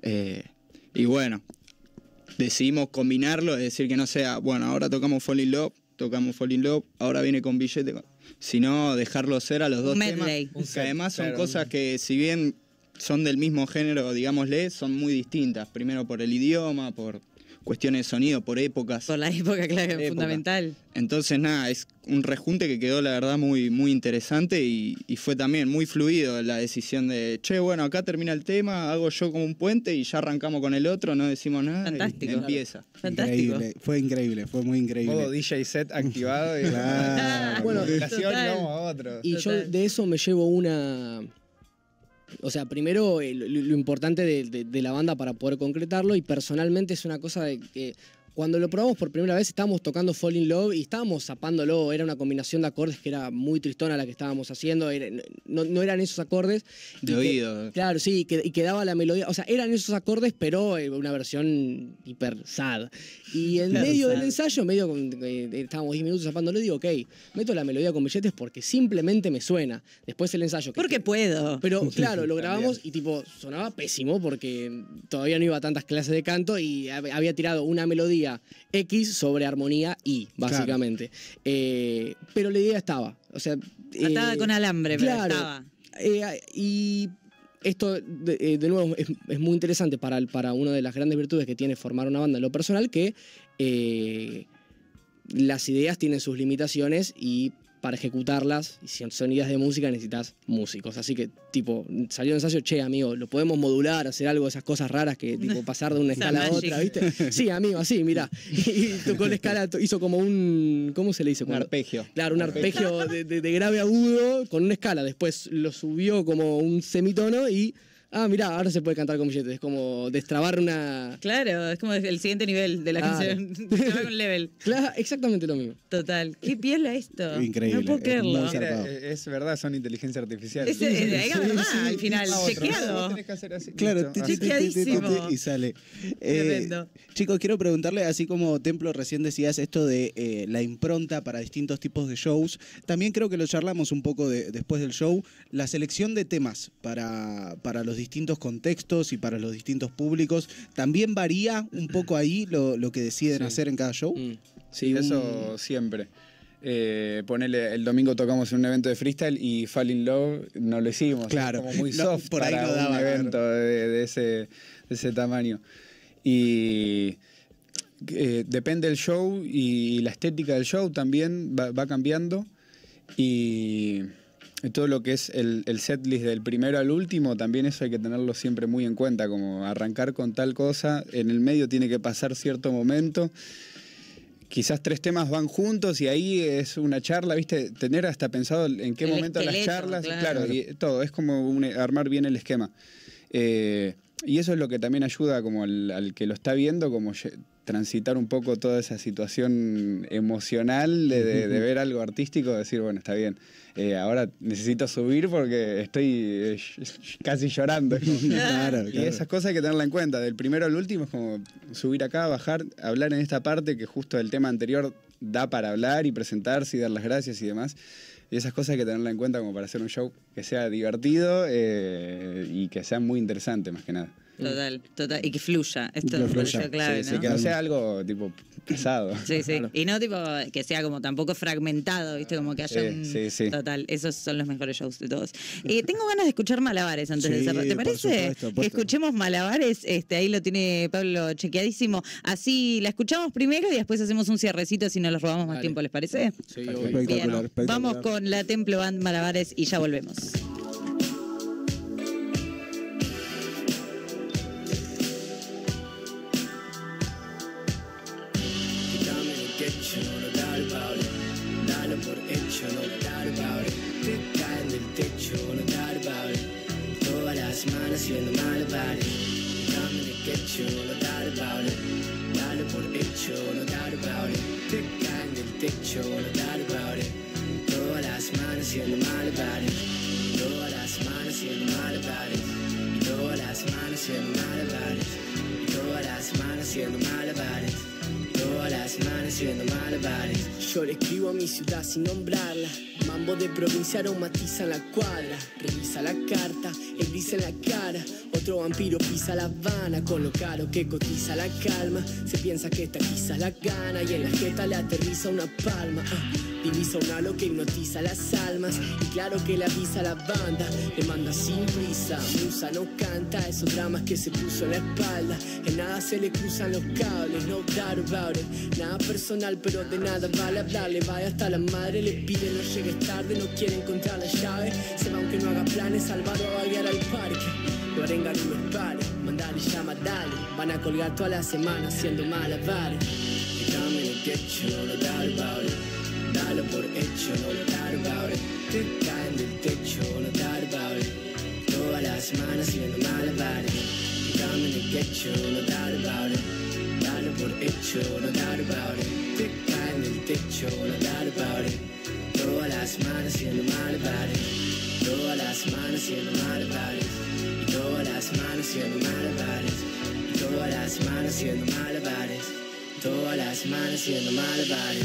H: Y bueno, decidimos combinarlo, es decir, que no sea, bueno, ahora tocamos Fall in Love, ahora viene con billete, sino dejarlo ser a los dos
D: medley.
H: temas. Que además son cosas que, si bien son del mismo género, digámosle, son muy distintas. Primero por el idioma, por cuestiones de sonido, por épocas.
D: Por la época, claro, es fundamental.
H: Entonces, nada, es un rejunte que quedó, la verdad, muy, muy interesante y fue también muy fluido la decisión de, che, bueno, acá termina el tema, hago yo como un puente y ya arrancamos con el otro, no decimos nada.
D: Fantástico.
H: Y empieza.
D: Fantástico.
F: Increíble, fue muy increíble.
G: Modo DJ set activado y
F: Claro.
E: Bueno,
G: presentación y
D: total.
G: vamos a otro.
E: Y yo de eso me llevo una... O sea, primero lo importante de la banda para poder concretarlo, y personalmente es una cosa de que cuando lo probamos por primera vez estábamos tocando Fall in Love y estábamos zapándolo, era una combinación de acordes que era muy tristona la que estábamos haciendo, no eran esos acordes.
H: De oído.
E: Claro, sí, y quedaba la melodía, o sea, eran esos acordes, pero una versión hiper sad. Y en medio del ensayo, estábamos 10 minutos zapándolo, y digo, ok, meto la melodía con billetes porque simplemente me suena. Después el ensayo...
D: Porque puedo.
E: Pero claro, lo grabamos y tipo sonaba pésimo porque todavía no iba a tantas clases de canto y había tirado una melodía X sobre armonía Y, básicamente. Pero la idea estaba. O sea,
D: Atada con alambre,
E: claro,
D: pero estaba.
E: Y esto, de nuevo, es muy interesante para una de las grandes virtudes que tiene formar una banda en lo personal, que las ideas tienen sus limitaciones y para ejecutarlas, y si son ideas de música, necesitas músicos. Así que, tipo, salió un ensayo, che, amigo, lo podemos modular, hacer algo de esas cosas raras que, tipo, pasar de una escala a otra, ¿viste? Sí, amigo, así, mirá. Y tocó la escala, hizo como un... ¿Cómo se le dice?
H: Un arpegio.
E: Claro, un arpegio de grave a agudo con una escala. Después lo subió como un semitono y... Ah, mirá, ahora se puede cantar con billetes. Es como destrabar una...
D: Claro, es como el siguiente nivel de la canción. Se va con level.
E: Claro, exactamente lo mismo.
D: Total. Qué piola esto.
F: Increíble,
D: No puedo
F: es
D: creerlo.
F: muy zarpado.
G: Es verdad, son inteligencia artificial.
D: Es verdad, al final.
G: Ah, otro.
D: Chequeado.
G: Tenés que hacer así.
F: Claro,
G: Listo.
D: Chequeadísimo.
F: y sale.
D: Tremendo.
F: Chicos, quiero preguntarle, así como Templo recién decías esto de la impronta para distintos tipos de shows, también creo que lo charlamos un poco después del show, la selección de temas para los distintos contextos y para los distintos públicos. ¿También varía un poco ahí lo que deciden hacer en cada show?
G: Sí, eso siempre. Ponele, el domingo tocamos en un evento de freestyle y Fall in Love no lo hicimos.
F: Claro.
G: Como muy soft
F: Por ahí
G: para
F: no daba,
G: un evento de ese tamaño. Y depende del show y la estética del show también va cambiando. Y todo lo que es el setlist del primero al último, también eso hay que tenerlo siempre muy en cuenta, como arrancar con tal cosa, en el medio tiene que pasar cierto momento. Quizás 3 temas van juntos y ahí es una charla, ¿viste? Tener hasta pensado en qué momento las charlas, claro, y todo, es como armar bien el esquema. Y eso es lo que también ayuda como al que lo está viendo, como transitar un poco toda esa situación emocional de ver algo artístico, decir, bueno, está bien, ahora necesito subir porque estoy casi llorando.
F: Claro.
G: Y esas cosas hay que tenerla en cuenta. Del primero al último es como subir acá, bajar, hablar en esta parte que justo del tema anterior da para hablar y presentarse y dar las gracias y demás. Y esas cosas hay que tenerla en cuenta como para hacer un show que sea divertido y que sea muy interesante, más que nada.
D: Total. Y que fluya. Esto
F: Que
D: es
F: fluya.
D: lo clave,
G: Sí,
D: ¿no?
G: que no sea algo tipo pesado.
D: Sí.
G: Claro.
D: Y no tipo que sea como tampoco fragmentado, ¿viste? Como que haya un...
G: Sí.
D: Total, esos son los mejores shows de todos. Tengo ganas de escuchar Malabares antes de
F: Sí,
D: cerrar. ¿Te
F: por
D: parece
F: supuesto.
D: que escuchemos Malabares? Ahí lo tiene Pablo chequeadísimo. Así la escuchamos primero y después hacemos un cierrecito si no los robamos más tiempo, ¿les parece?
E: Sí,
F: Espectacular, espectacular.
D: Vamos con la Templo Band Malabares y ya volvemos.
I: Dalo por hecho, no dar about it. Te caen del techo, no dar about it. Todas las manos haciendo malabares. Dame de quecho, no dar about it. Dalo por hecho, no dar about it. Te caen del techo, no dar about it. Todas las manos haciendo malabares. Todas las manos haciendo malabares. Todas las manos haciendo malabares. Todas las manos haciendo malabares. Todas las manos haciendo malabares. Yo le escribo a mi ciudad sin nombrarla. Mambo de provincia aromatiza en la cuadra. Revisa la carta, el dice en la cara. Otro vampiro pisa la Habana. Con lo caro que cotiza la calma. Se piensa que esta quizá la gana. Y en la jeta le aterriza una palma. Divisa un halo que hipnotiza las almas. Y claro que le avisa a la banda. Le manda sin prisa. Musa no canta esos dramas que se puso en la espalda. En nada se le cruzan los cables. No doubt about it. Nada personal pero de nada vale hablarle. Vaya hasta la madre, le pide no llegues tarde. No quiere encontrar la llave. Se va aunque no haga planes. Salvado a vaguear al parque. Lo arengan y los pares. Mandale llama, dale. Van a colgar toda la semana haciendo malabares. Y dame el quecho, no doubt about it. Dalo por hecho, no dar about it. Te caen del techo, no dar about it. Todas las manos haciendo malabares. Y dame el quecho, no dar about it. Dalo por hecho, no dar about it. Te caen del techo, no dar about it. Todas las manos haciendo malabares. Todas las manos haciendo malabares. Y todas las manos haciendo malabares. Y todas las manos haciendo malabares. Todas las manos haciendo malabares.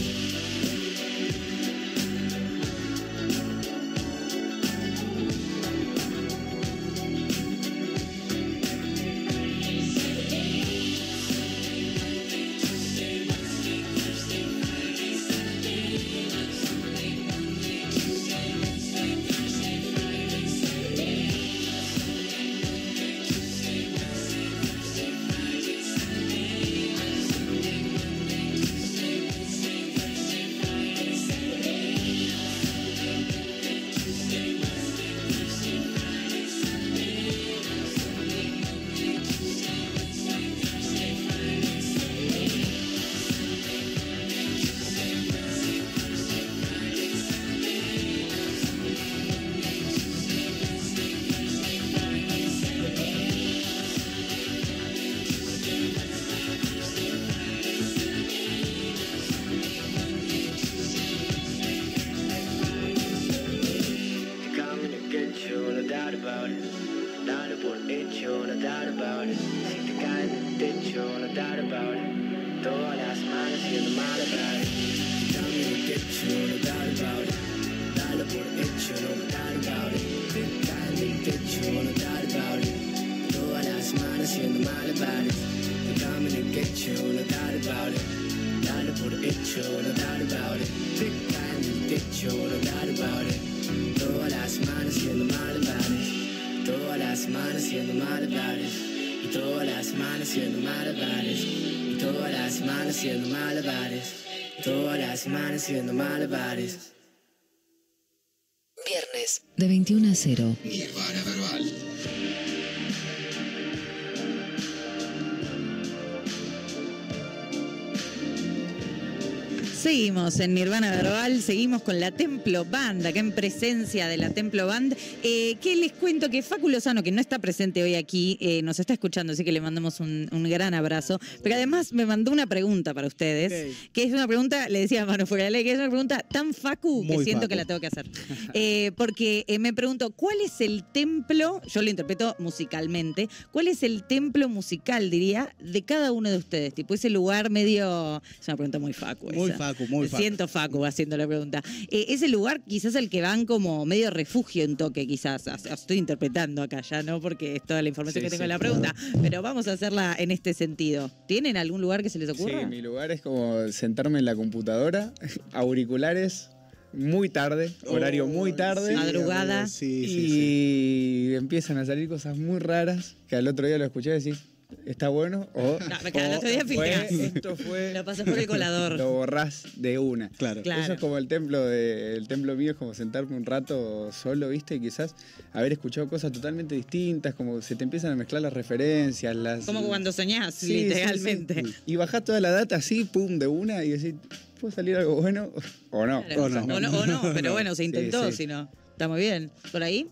I: Dalo por hecho, no doubt about it. Si te cae del techo, no doubt about it. Todas las manos haciendo malabares. Dame el techo, no doubt about it. Dalo por hecho, no doubt about it. Te cae del techo, no doubt about it. haciendo malabares. Y todas las manos haciendo malabares. Y todas las manos haciendo malabares. Todas las manos haciendo malabares.
J: Viernes de 21 a 0.
K: Nirvana Verbal.
D: Seguimos en Nirvana Verbal, seguimos con la Templo Band, acá en presencia de la Templo Band. Que les cuento que Facu Lozano, que no está presente hoy aquí, nos está escuchando, así que le mandamos un gran abrazo. Pero además me mandó una pregunta para ustedes, que es una pregunta, le decía a Manu fuera de ley, que es una pregunta tan Facu
F: Muy
D: que siento
F: Facu.
D: que la tengo que hacer. Porque me pregunto, ¿cuál es el templo, yo lo interpreto musicalmente, cuál es el templo musical, diría, de cada uno de ustedes? Tipo, ese lugar medio... Es una pregunta muy Facu esa.
F: Muy Facu, muy Facu.
D: Siento Facu haciendo la pregunta. Ese lugar quizás al que van como medio refugio un toque, quizás. Estoy interpretando acá ya, ¿no? Porque es toda la información que tengo en la pregunta. Pero vamos a hacerla en este sentido. ¿Tienen algún lugar que se les ocurra?
G: Sí, mi lugar es como sentarme en la computadora, auriculares, muy tarde, horario muy tarde.
F: Sí,
D: Madrugada.
F: amigo, sí,
G: y
F: sí.
G: empiezan a salir cosas muy raras que al otro día lo escuché y decís, ¿está bueno? O,
D: No, claro, el otro día filtrás.
G: esto fue...
D: Lo pasás por el colador.
G: Lo borrás de una.
F: Claro.
D: Claro.
G: Eso es como el templo mío, es como sentarme un rato solo, ¿viste? Y quizás haber escuchado cosas totalmente distintas, como se te empiezan a mezclar las referencias, las...
D: Como cuando soñás,
G: Sí,
D: literalmente.
G: sí, sí. Y bajás toda la data así, pum, de una, y decís, ¿puede salir algo bueno o no?
D: Claro. O no, pero bueno, se intentó,
G: Sí, sí.
D: si no. Está muy bien. ¿Por ahí?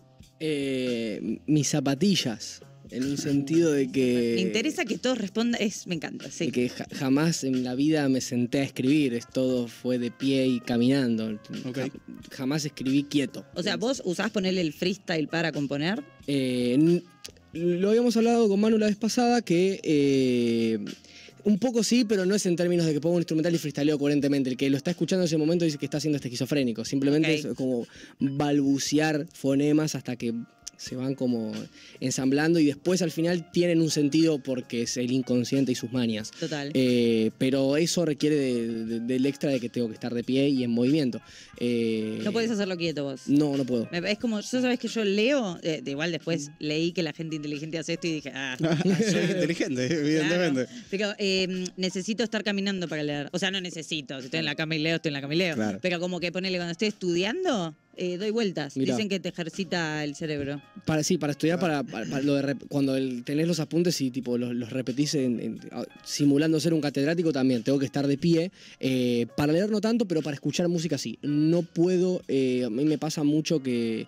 E: Mis zapatillas, en un sentido de que...
D: Me interesa que todos respondan. Me encanta, sí.
E: de que jamás en la vida me senté a escribir, todo fue de pie y caminando.
F: Ok.
E: Jamás escribí quieto.
D: O sea, ¿vos usás ponerle el freestyle para componer?
E: Lo habíamos hablado con Manu la vez pasada, que un poco sí, pero no es en términos de que pongo un instrumental y freestyleo coherentemente. El que lo está escuchando en ese momento dice que está haciendo esquizofrénico. Simplemente
D: Ok.
E: es como balbucear fonemas hasta que se van como ensamblando y después al final tienen un sentido porque es el inconsciente y sus mañas.
D: Total.
E: Pero eso requiere del extra de que tengo que estar de pie y en movimiento.
D: No podés hacerlo quieto vos.
E: No, no puedo.
D: Es como, yo sabes que yo leo, igual después leí que la gente inteligente hace esto y dije,
F: Soy inteligente, evidentemente.
D: claro. Pero necesito estar caminando para leer. O sea, no necesito. Si estoy en la cama y leo, estoy en la cama y leo.
F: Claro.
D: Pero como que ponele, cuando estoy estudiando, doy vueltas.
E: Mirá.
D: Dicen que te ejercita el cerebro.
E: Para estudiar, para lo de cuando tenés los apuntes y tipo los repetís simulando ser un catedrático también, tengo que estar de pie. Para leer no tanto, pero para escuchar música sí. No puedo, a mí me pasa mucho que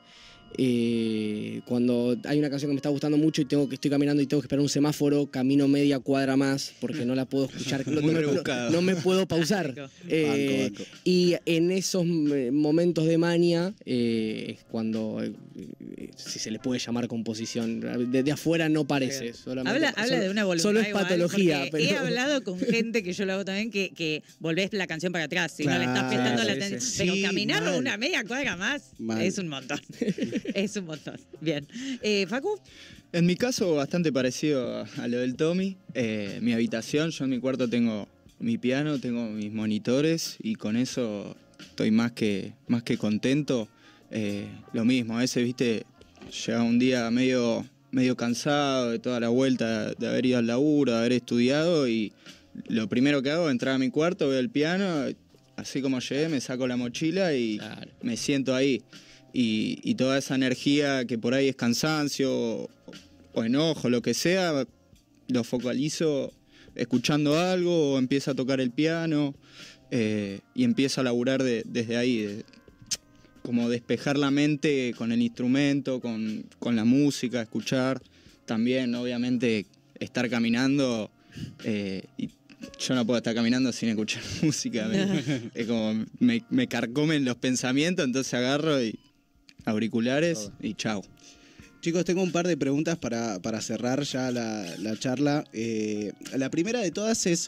E: cuando hay una canción que me está gustando mucho y estoy caminando y tengo que esperar un semáforo, camino media cuadra más porque no la puedo escuchar.
F: Muy rebuscado.
E: No me puedo pausar.
F: Banco.
E: Y en esos momentos de mania es cuando, si se le puede llamar composición, desde afuera no parece.
D: Habla de una voluntad.
E: Solo es
D: igual,
E: patología.
D: porque He hablado con gente que yo lo hago también, que volvés la canción para atrás, si no le estás
F: Claro,
D: prestando la
G: sí,
D: atención.
F: sí.
D: Pero
F: Sí,
D: caminar
F: mal.
D: una media cuadra más
F: Mal.
D: es un montón. Es un montón. Bien. Facu,
H: En mi caso, bastante parecido a lo del Tommy. Mi habitación, yo en mi cuarto tengo mi piano, tengo mis monitores y con eso estoy más que contento. Lo mismo, a veces, viste, llega un día medio cansado de toda la vuelta de haber ido al laburo, de haber estudiado y lo primero que hago es entrar a mi cuarto, veo el piano, así como llegué, me saco la mochila y
E: Claro.
H: me siento ahí. Y toda esa energía que por ahí es cansancio o enojo, lo que sea, lo focalizo escuchando algo o empiezo a tocar el piano y empiezo a laburar desde ahí, como despejar la mente con el instrumento, con la música, escuchar. También, obviamente, estar caminando y yo no puedo estar caminando sin escuchar música. Es como me carcomen los pensamientos, entonces agarro y auriculares y chau.
F: Chicos, tengo un par de preguntas para cerrar ya la charla. La primera de todas es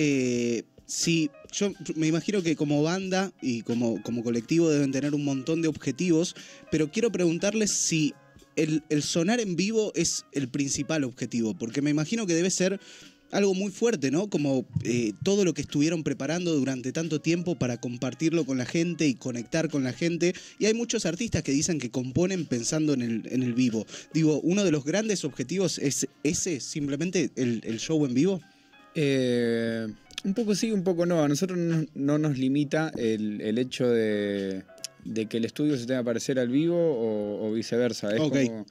F: si yo me imagino que como banda y como colectivo deben tener un montón de objetivos, pero quiero preguntarles si el sonar en vivo es el principal objetivo, porque me imagino que debe ser algo muy fuerte, ¿no? Como todo lo que estuvieron preparando durante tanto tiempo para compartirlo con la gente y conectar con la gente. Y hay muchos artistas que dicen que componen pensando en el vivo. Digo, uno de los grandes objetivos es ese, simplemente el show en vivo.
G: Un poco sí, un poco no. A nosotros no nos limita el hecho de que el estudio se tenga que parecer al vivo o viceversa. Es como...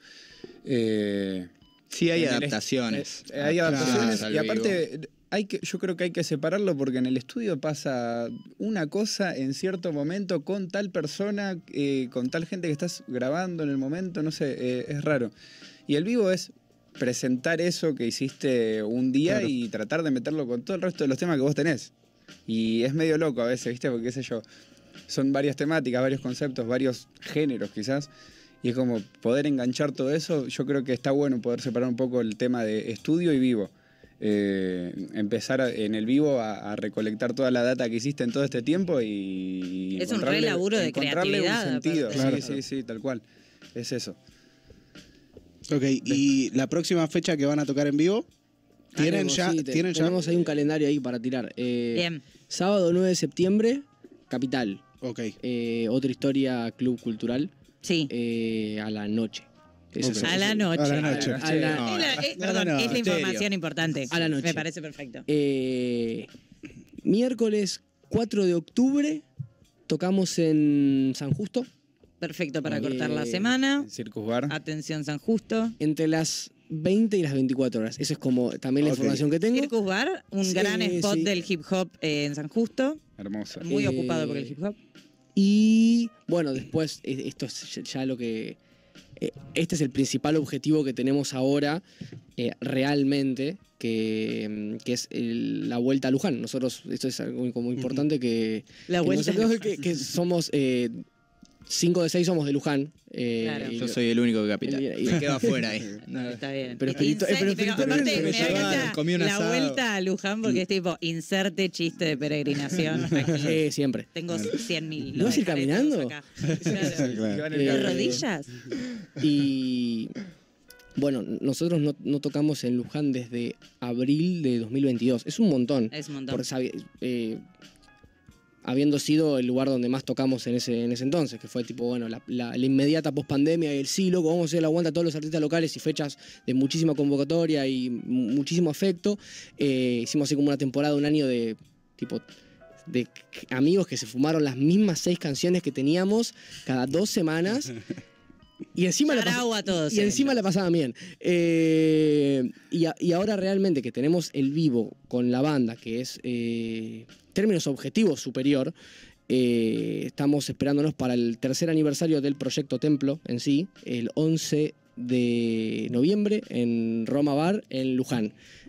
H: sí hay adaptaciones.
G: Hay adaptaciones
H: al
G: y aparte
H: vivo.
G: yo creo que hay que separarlo porque en el estudio pasa una cosa en cierto momento con tal persona, con tal gente que estás grabando en el momento, no sé, es raro. Y el vivo es presentar eso que hiciste un día y tratar de meterlo con todo el resto de los temas que vos tenés. Y es medio loco a veces, ¿viste? Porque qué sé yo, son varias temáticas, varios conceptos, varios géneros quizás. Y es como poder enganchar todo eso. Yo creo que está bueno poder separar un poco el tema de estudio y vivo. Empezar en el vivo a recolectar toda la data que hiciste en todo este tiempo y
D: es un re laburo de creatividad.
G: Un sentido.
D: Aparte.
G: Sí, tal cual. Es eso.
F: Ok, ¿y la próxima fecha que van a tocar en vivo?
E: Tenemos ahí un calendario ahí para tirar.
D: Bien.
E: Sábado 9 de septiembre, Capital.
F: Ok.
E: Otra historia, Club Cultural.
D: Sí.
E: A la noche.
D: A la noche. Perdón, es la información importante.
E: A la noche.
D: Me parece perfecto.
E: Miércoles 4 de octubre tocamos en San Justo.
D: Perfecto para cortar la semana.
G: Circus Bar.
D: Atención San Justo.
E: Entre las 20 y las 24 horas. Eso es como también la información que tengo.
D: Circus Bar, un gran spot del hip hop en San Justo.
G: Hermoso.
D: Muy ocupado por el hip hop.
E: Y bueno, después, esto es ya lo que... Este es el principal objetivo que tenemos ahora, realmente, que es la vuelta a Luján. Nosotros, esto es algo como importante que...
D: La vuelta
E: nosotros que somos... 5 de 6 somos de Luján.
D: Claro.
H: Yo soy el único de Capital. Me quedo afuera ahí.
D: Está bien.
E: Pero
D: aparte, me encanta
H: comí un
D: la
H: asado.
D: vuelta a Luján porque es tipo, inserte chiste de peregrinación. Aquí.
E: Siempre.
D: Tengo 100.000.
E: ¿No vas a ir caminando?
D: Claro. ¿De rodillas?
E: Y bueno, nosotros no tocamos en Luján desde abril de 2022. Es un montón.
D: Es un montón.
E: Habiendo sido el lugar donde más tocamos en ese entonces, que fue tipo, bueno, la inmediata pospandemia y el sí, loco, vamos a hacer la aguanta a todos los artistas locales y fechas de muchísima convocatoria y muchísimo afecto. Hicimos así como una temporada, un año de tipo de amigos que se fumaron las mismas 6 canciones que teníamos cada 2 semanas. Y encima, la pasaban bien. Y ahora realmente que tenemos el vivo con la banda, que es términos objetivos superior, estamos esperándonos para el 3er aniversario del Proyecto Templo en sí, el 11 de noviembre en Roma Bar, en Luján.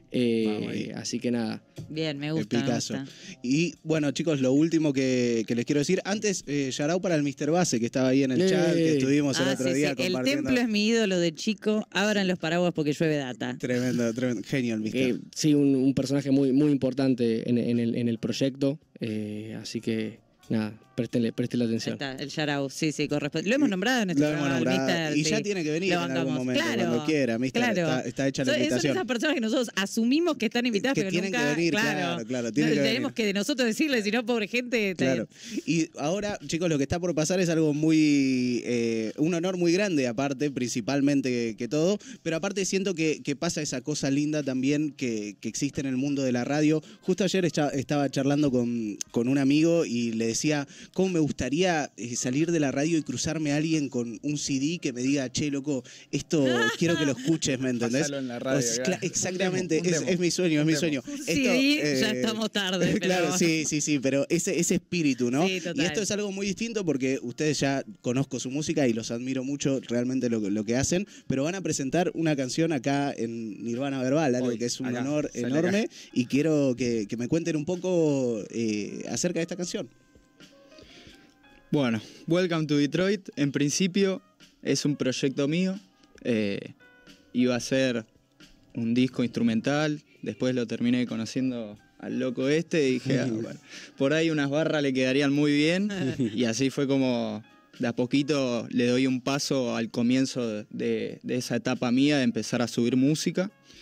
E: Así que nada.
D: Bien, me gusta.
F: Y bueno, chicos, lo último que les quiero decir. Antes, Yarao para el Mr. Base, que estaba ahí en el chat, que estuvimos el otro día compartiendo.
D: El Templo es mi ídolo de chico. Abran los paraguas porque llueve data.
F: Tremendo. Genio el Mr.
E: Sí, un personaje muy, muy importante en el proyecto. Así que nada, préstele atención.
D: Ahí está, el Yarao, sí, corresponde. Lo hemos nombrado en este programa.
F: Y ya tiene que venir en algún momento, cuando quiera, Mister.
D: Claro.
F: Está hecha la invitación.
D: Son esas personas que nosotros asumimos que están invitadas,
F: que
D: pero
F: tienen
D: nunca...
F: que venir, claro.
D: Tenemos que de nosotros decirle, si no, pobre gente...
F: Claro. Y ahora, chicos, lo que está por pasar es algo muy... un honor muy grande, aparte, principalmente que todo, pero aparte siento que pasa esa cosa linda también que existe en el mundo de la radio. Justo ayer estaba charlando con un amigo y le decía, ¿cómo me gustaría salir de la radio y cruzarme a alguien con un CD que me diga, che, loco, esto quiero que lo escuches, ¿me entendés?
G: Pasalo en la radio,
F: exactamente, es mi sueño, es mi sueño.
D: CD, ya estamos tarde. Pero...
F: Claro, sí, pero ese espíritu, ¿no?
D: Sí, total.
F: Y esto es algo muy distinto porque ustedes ya conozco su música y los admiro mucho realmente lo que hacen, pero van a presentar una canción acá en Nirvana Verbal, algo que es un honor enorme, y quiero que me cuenten un poco acerca de esta canción.
H: Bueno, Welcome to Detroit, en principio es un proyecto mío, iba a ser un disco instrumental, después lo terminé conociendo al loco este y dije, bueno, por ahí unas barras le quedarían muy bien, y así fue como de a poquito le doy un paso al comienzo de esa etapa mía de empezar a subir música.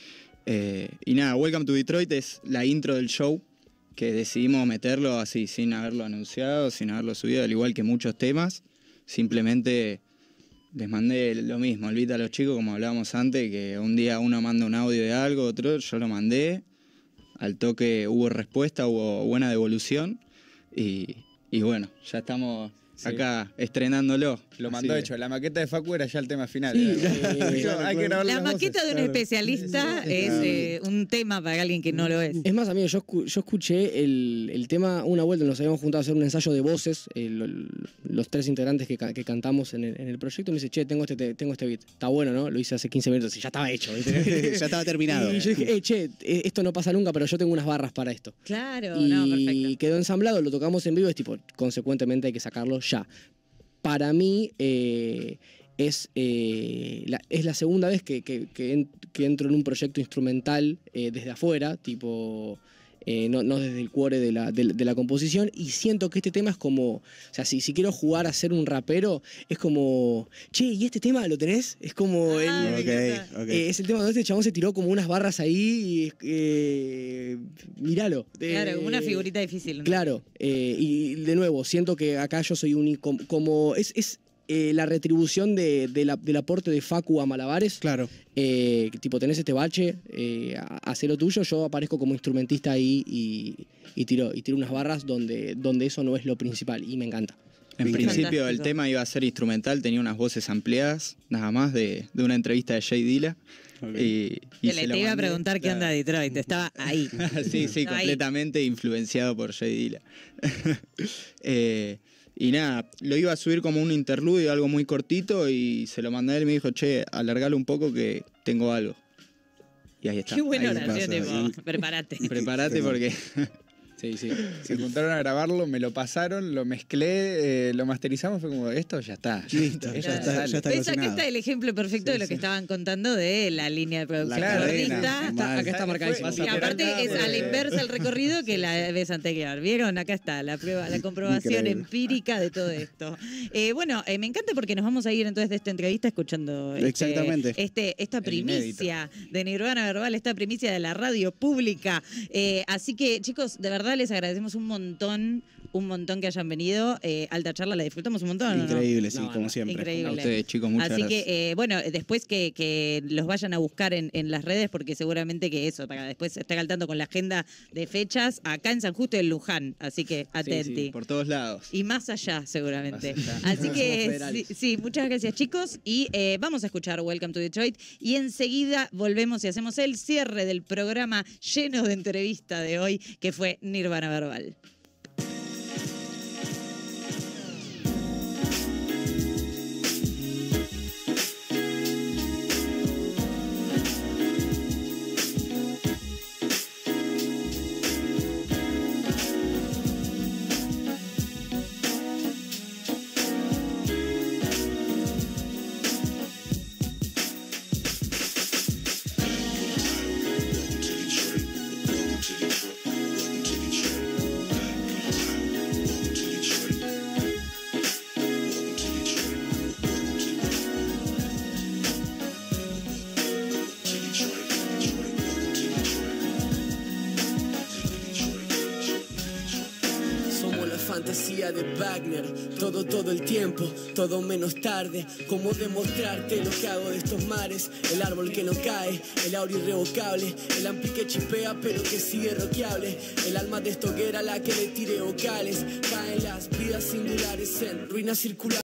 H: Y nada, Welcome to Detroit es la intro del show, que decidimos meterlo así, sin haberlo anunciado, sin haberlo subido, al igual que muchos temas. Simplemente les mandé lo mismo, el beat a los chicos, como hablábamos antes, que un día uno manda un audio de algo, otro, yo lo mandé, al toque hubo respuesta, hubo buena devolución, y bueno, ya estamos acá estrenándolo.
G: Lo mandó hecho. La maqueta de Facu era ya el tema final.
E: Sí,
G: Hay que grabar
D: La
G: las
D: maqueta
G: voces.
D: de un especialista es un tema para alguien que no lo es.
E: Es más, amigo, yo escuché el tema una vuelta, nos habíamos juntado a hacer un ensayo de voces, los 3 integrantes que cantamos en el proyecto, y me dice, che, tengo este beat. Está bueno, ¿no? Lo hice hace 15 minutos y ya estaba hecho. ¿viste?
F: Ya estaba terminado.
E: Y yo dije, che, esto no pasa nunca, pero yo tengo unas barras para esto.
D: Claro,
E: Y
D: no, perfecto.
E: quedó ensamblado, lo tocamos en vivo, es tipo, consecuentemente hay que sacarlo ya. Para mí es la segunda vez que entro en un proyecto instrumental desde afuera, tipo, no desde el cuore de la composición, y siento que este tema es como, o sea, si quiero jugar a ser un rapero, es como, che, ¿y este tema lo tenés? Es como es el tema donde este chabón se tiró como unas barras ahí y míralo.
D: Claro, como una figurita difícil, ¿no?
E: Claro, y de nuevo, siento que acá yo soy único, como es la retribución del aporte de Facu a Malabares.
F: Claro.
E: Tipo, tenés este bache, hacé lo tuyo, yo aparezco como instrumentista ahí y tiro unas barras donde eso no es lo principal, y me encanta.
H: En principio
D: Fantástico.
H: el tema iba a ser instrumental, tenía unas voces ampliadas, nada más, de una entrevista de Jay Dilla. Y
D: Que
H: se
D: le
H: lo
D: te iba a
H: mandé,
D: preguntar qué onda Detroit, estaba ahí.
H: Sí,
D: Ahí.
H: completamente influenciado por Jay Dilla. Y nada, lo iba a subir como un interludio, algo muy cortito, y se lo mandé a él y me dijo, che, alargalo un poco que tengo algo. Y ahí está.
D: Qué buena
H: Ahí
D: oración,
H: pasó.
D: tipo, prepárate.
H: Prepárate porque...
E: Sí.
G: Se juntaron a grabarlo, me lo pasaron, lo mezclé, lo masterizamos, fue como, esto ya está.
F: Listo, ya está
D: ¿Ves? Acá
F: cocinado.
D: está el ejemplo perfecto de lo que estaban contando de la línea de producción
F: La
G: cadena,
D: gordita.
E: Acá está marcadísimo.
D: Y aparte es a la inversa el recorrido que la vez anterior. ¿Vieron? Acá está la prueba, la comprobación
F: Increíble.
D: empírica de todo esto. Bueno, me encanta porque nos vamos a ir entonces de esta entrevista escuchando
F: Exactamente.
D: esta primicia de Nirvana Verbal, esta primicia de la radio pública. Así que, chicos, de verdad les agradecemos un montón que hayan venido. Alta charla, la disfrutamos un montón. ¿o no?
F: Increíble, sí,
E: No,
F: como
E: no,
F: siempre.
D: Increíble.
H: A ustedes, chicos, muchas
D: Así
H: gracias.
D: que, bueno, después que los vayan a buscar en las redes, porque seguramente que eso, para después estar al tanto con la agenda de fechas, acá en San Justo y en Luján. Así que atenti.
H: Por todos lados.
D: Y más allá, seguramente.
G: Más allá.
D: Así
E: Somos
D: que,
E: federales.
D: sí, muchas gracias, chicos. Y vamos a escuchar Welcome to Detroit. Y enseguida volvemos y hacemos el cierre del programa lleno de entrevista de hoy, que fue Nirvana Verbal.
K: Somos la fantasía de Wagner, todo el tiempo, todo menos tarde. Cómo demostrarte lo que hago de estos mares, el árbol que no cae, el aura irrevocable, el ampli que chipea pero que sigue rockeable, el alma de esta hoguera a la que le tire vocales, caen las vidas singulares en ruinas circulares.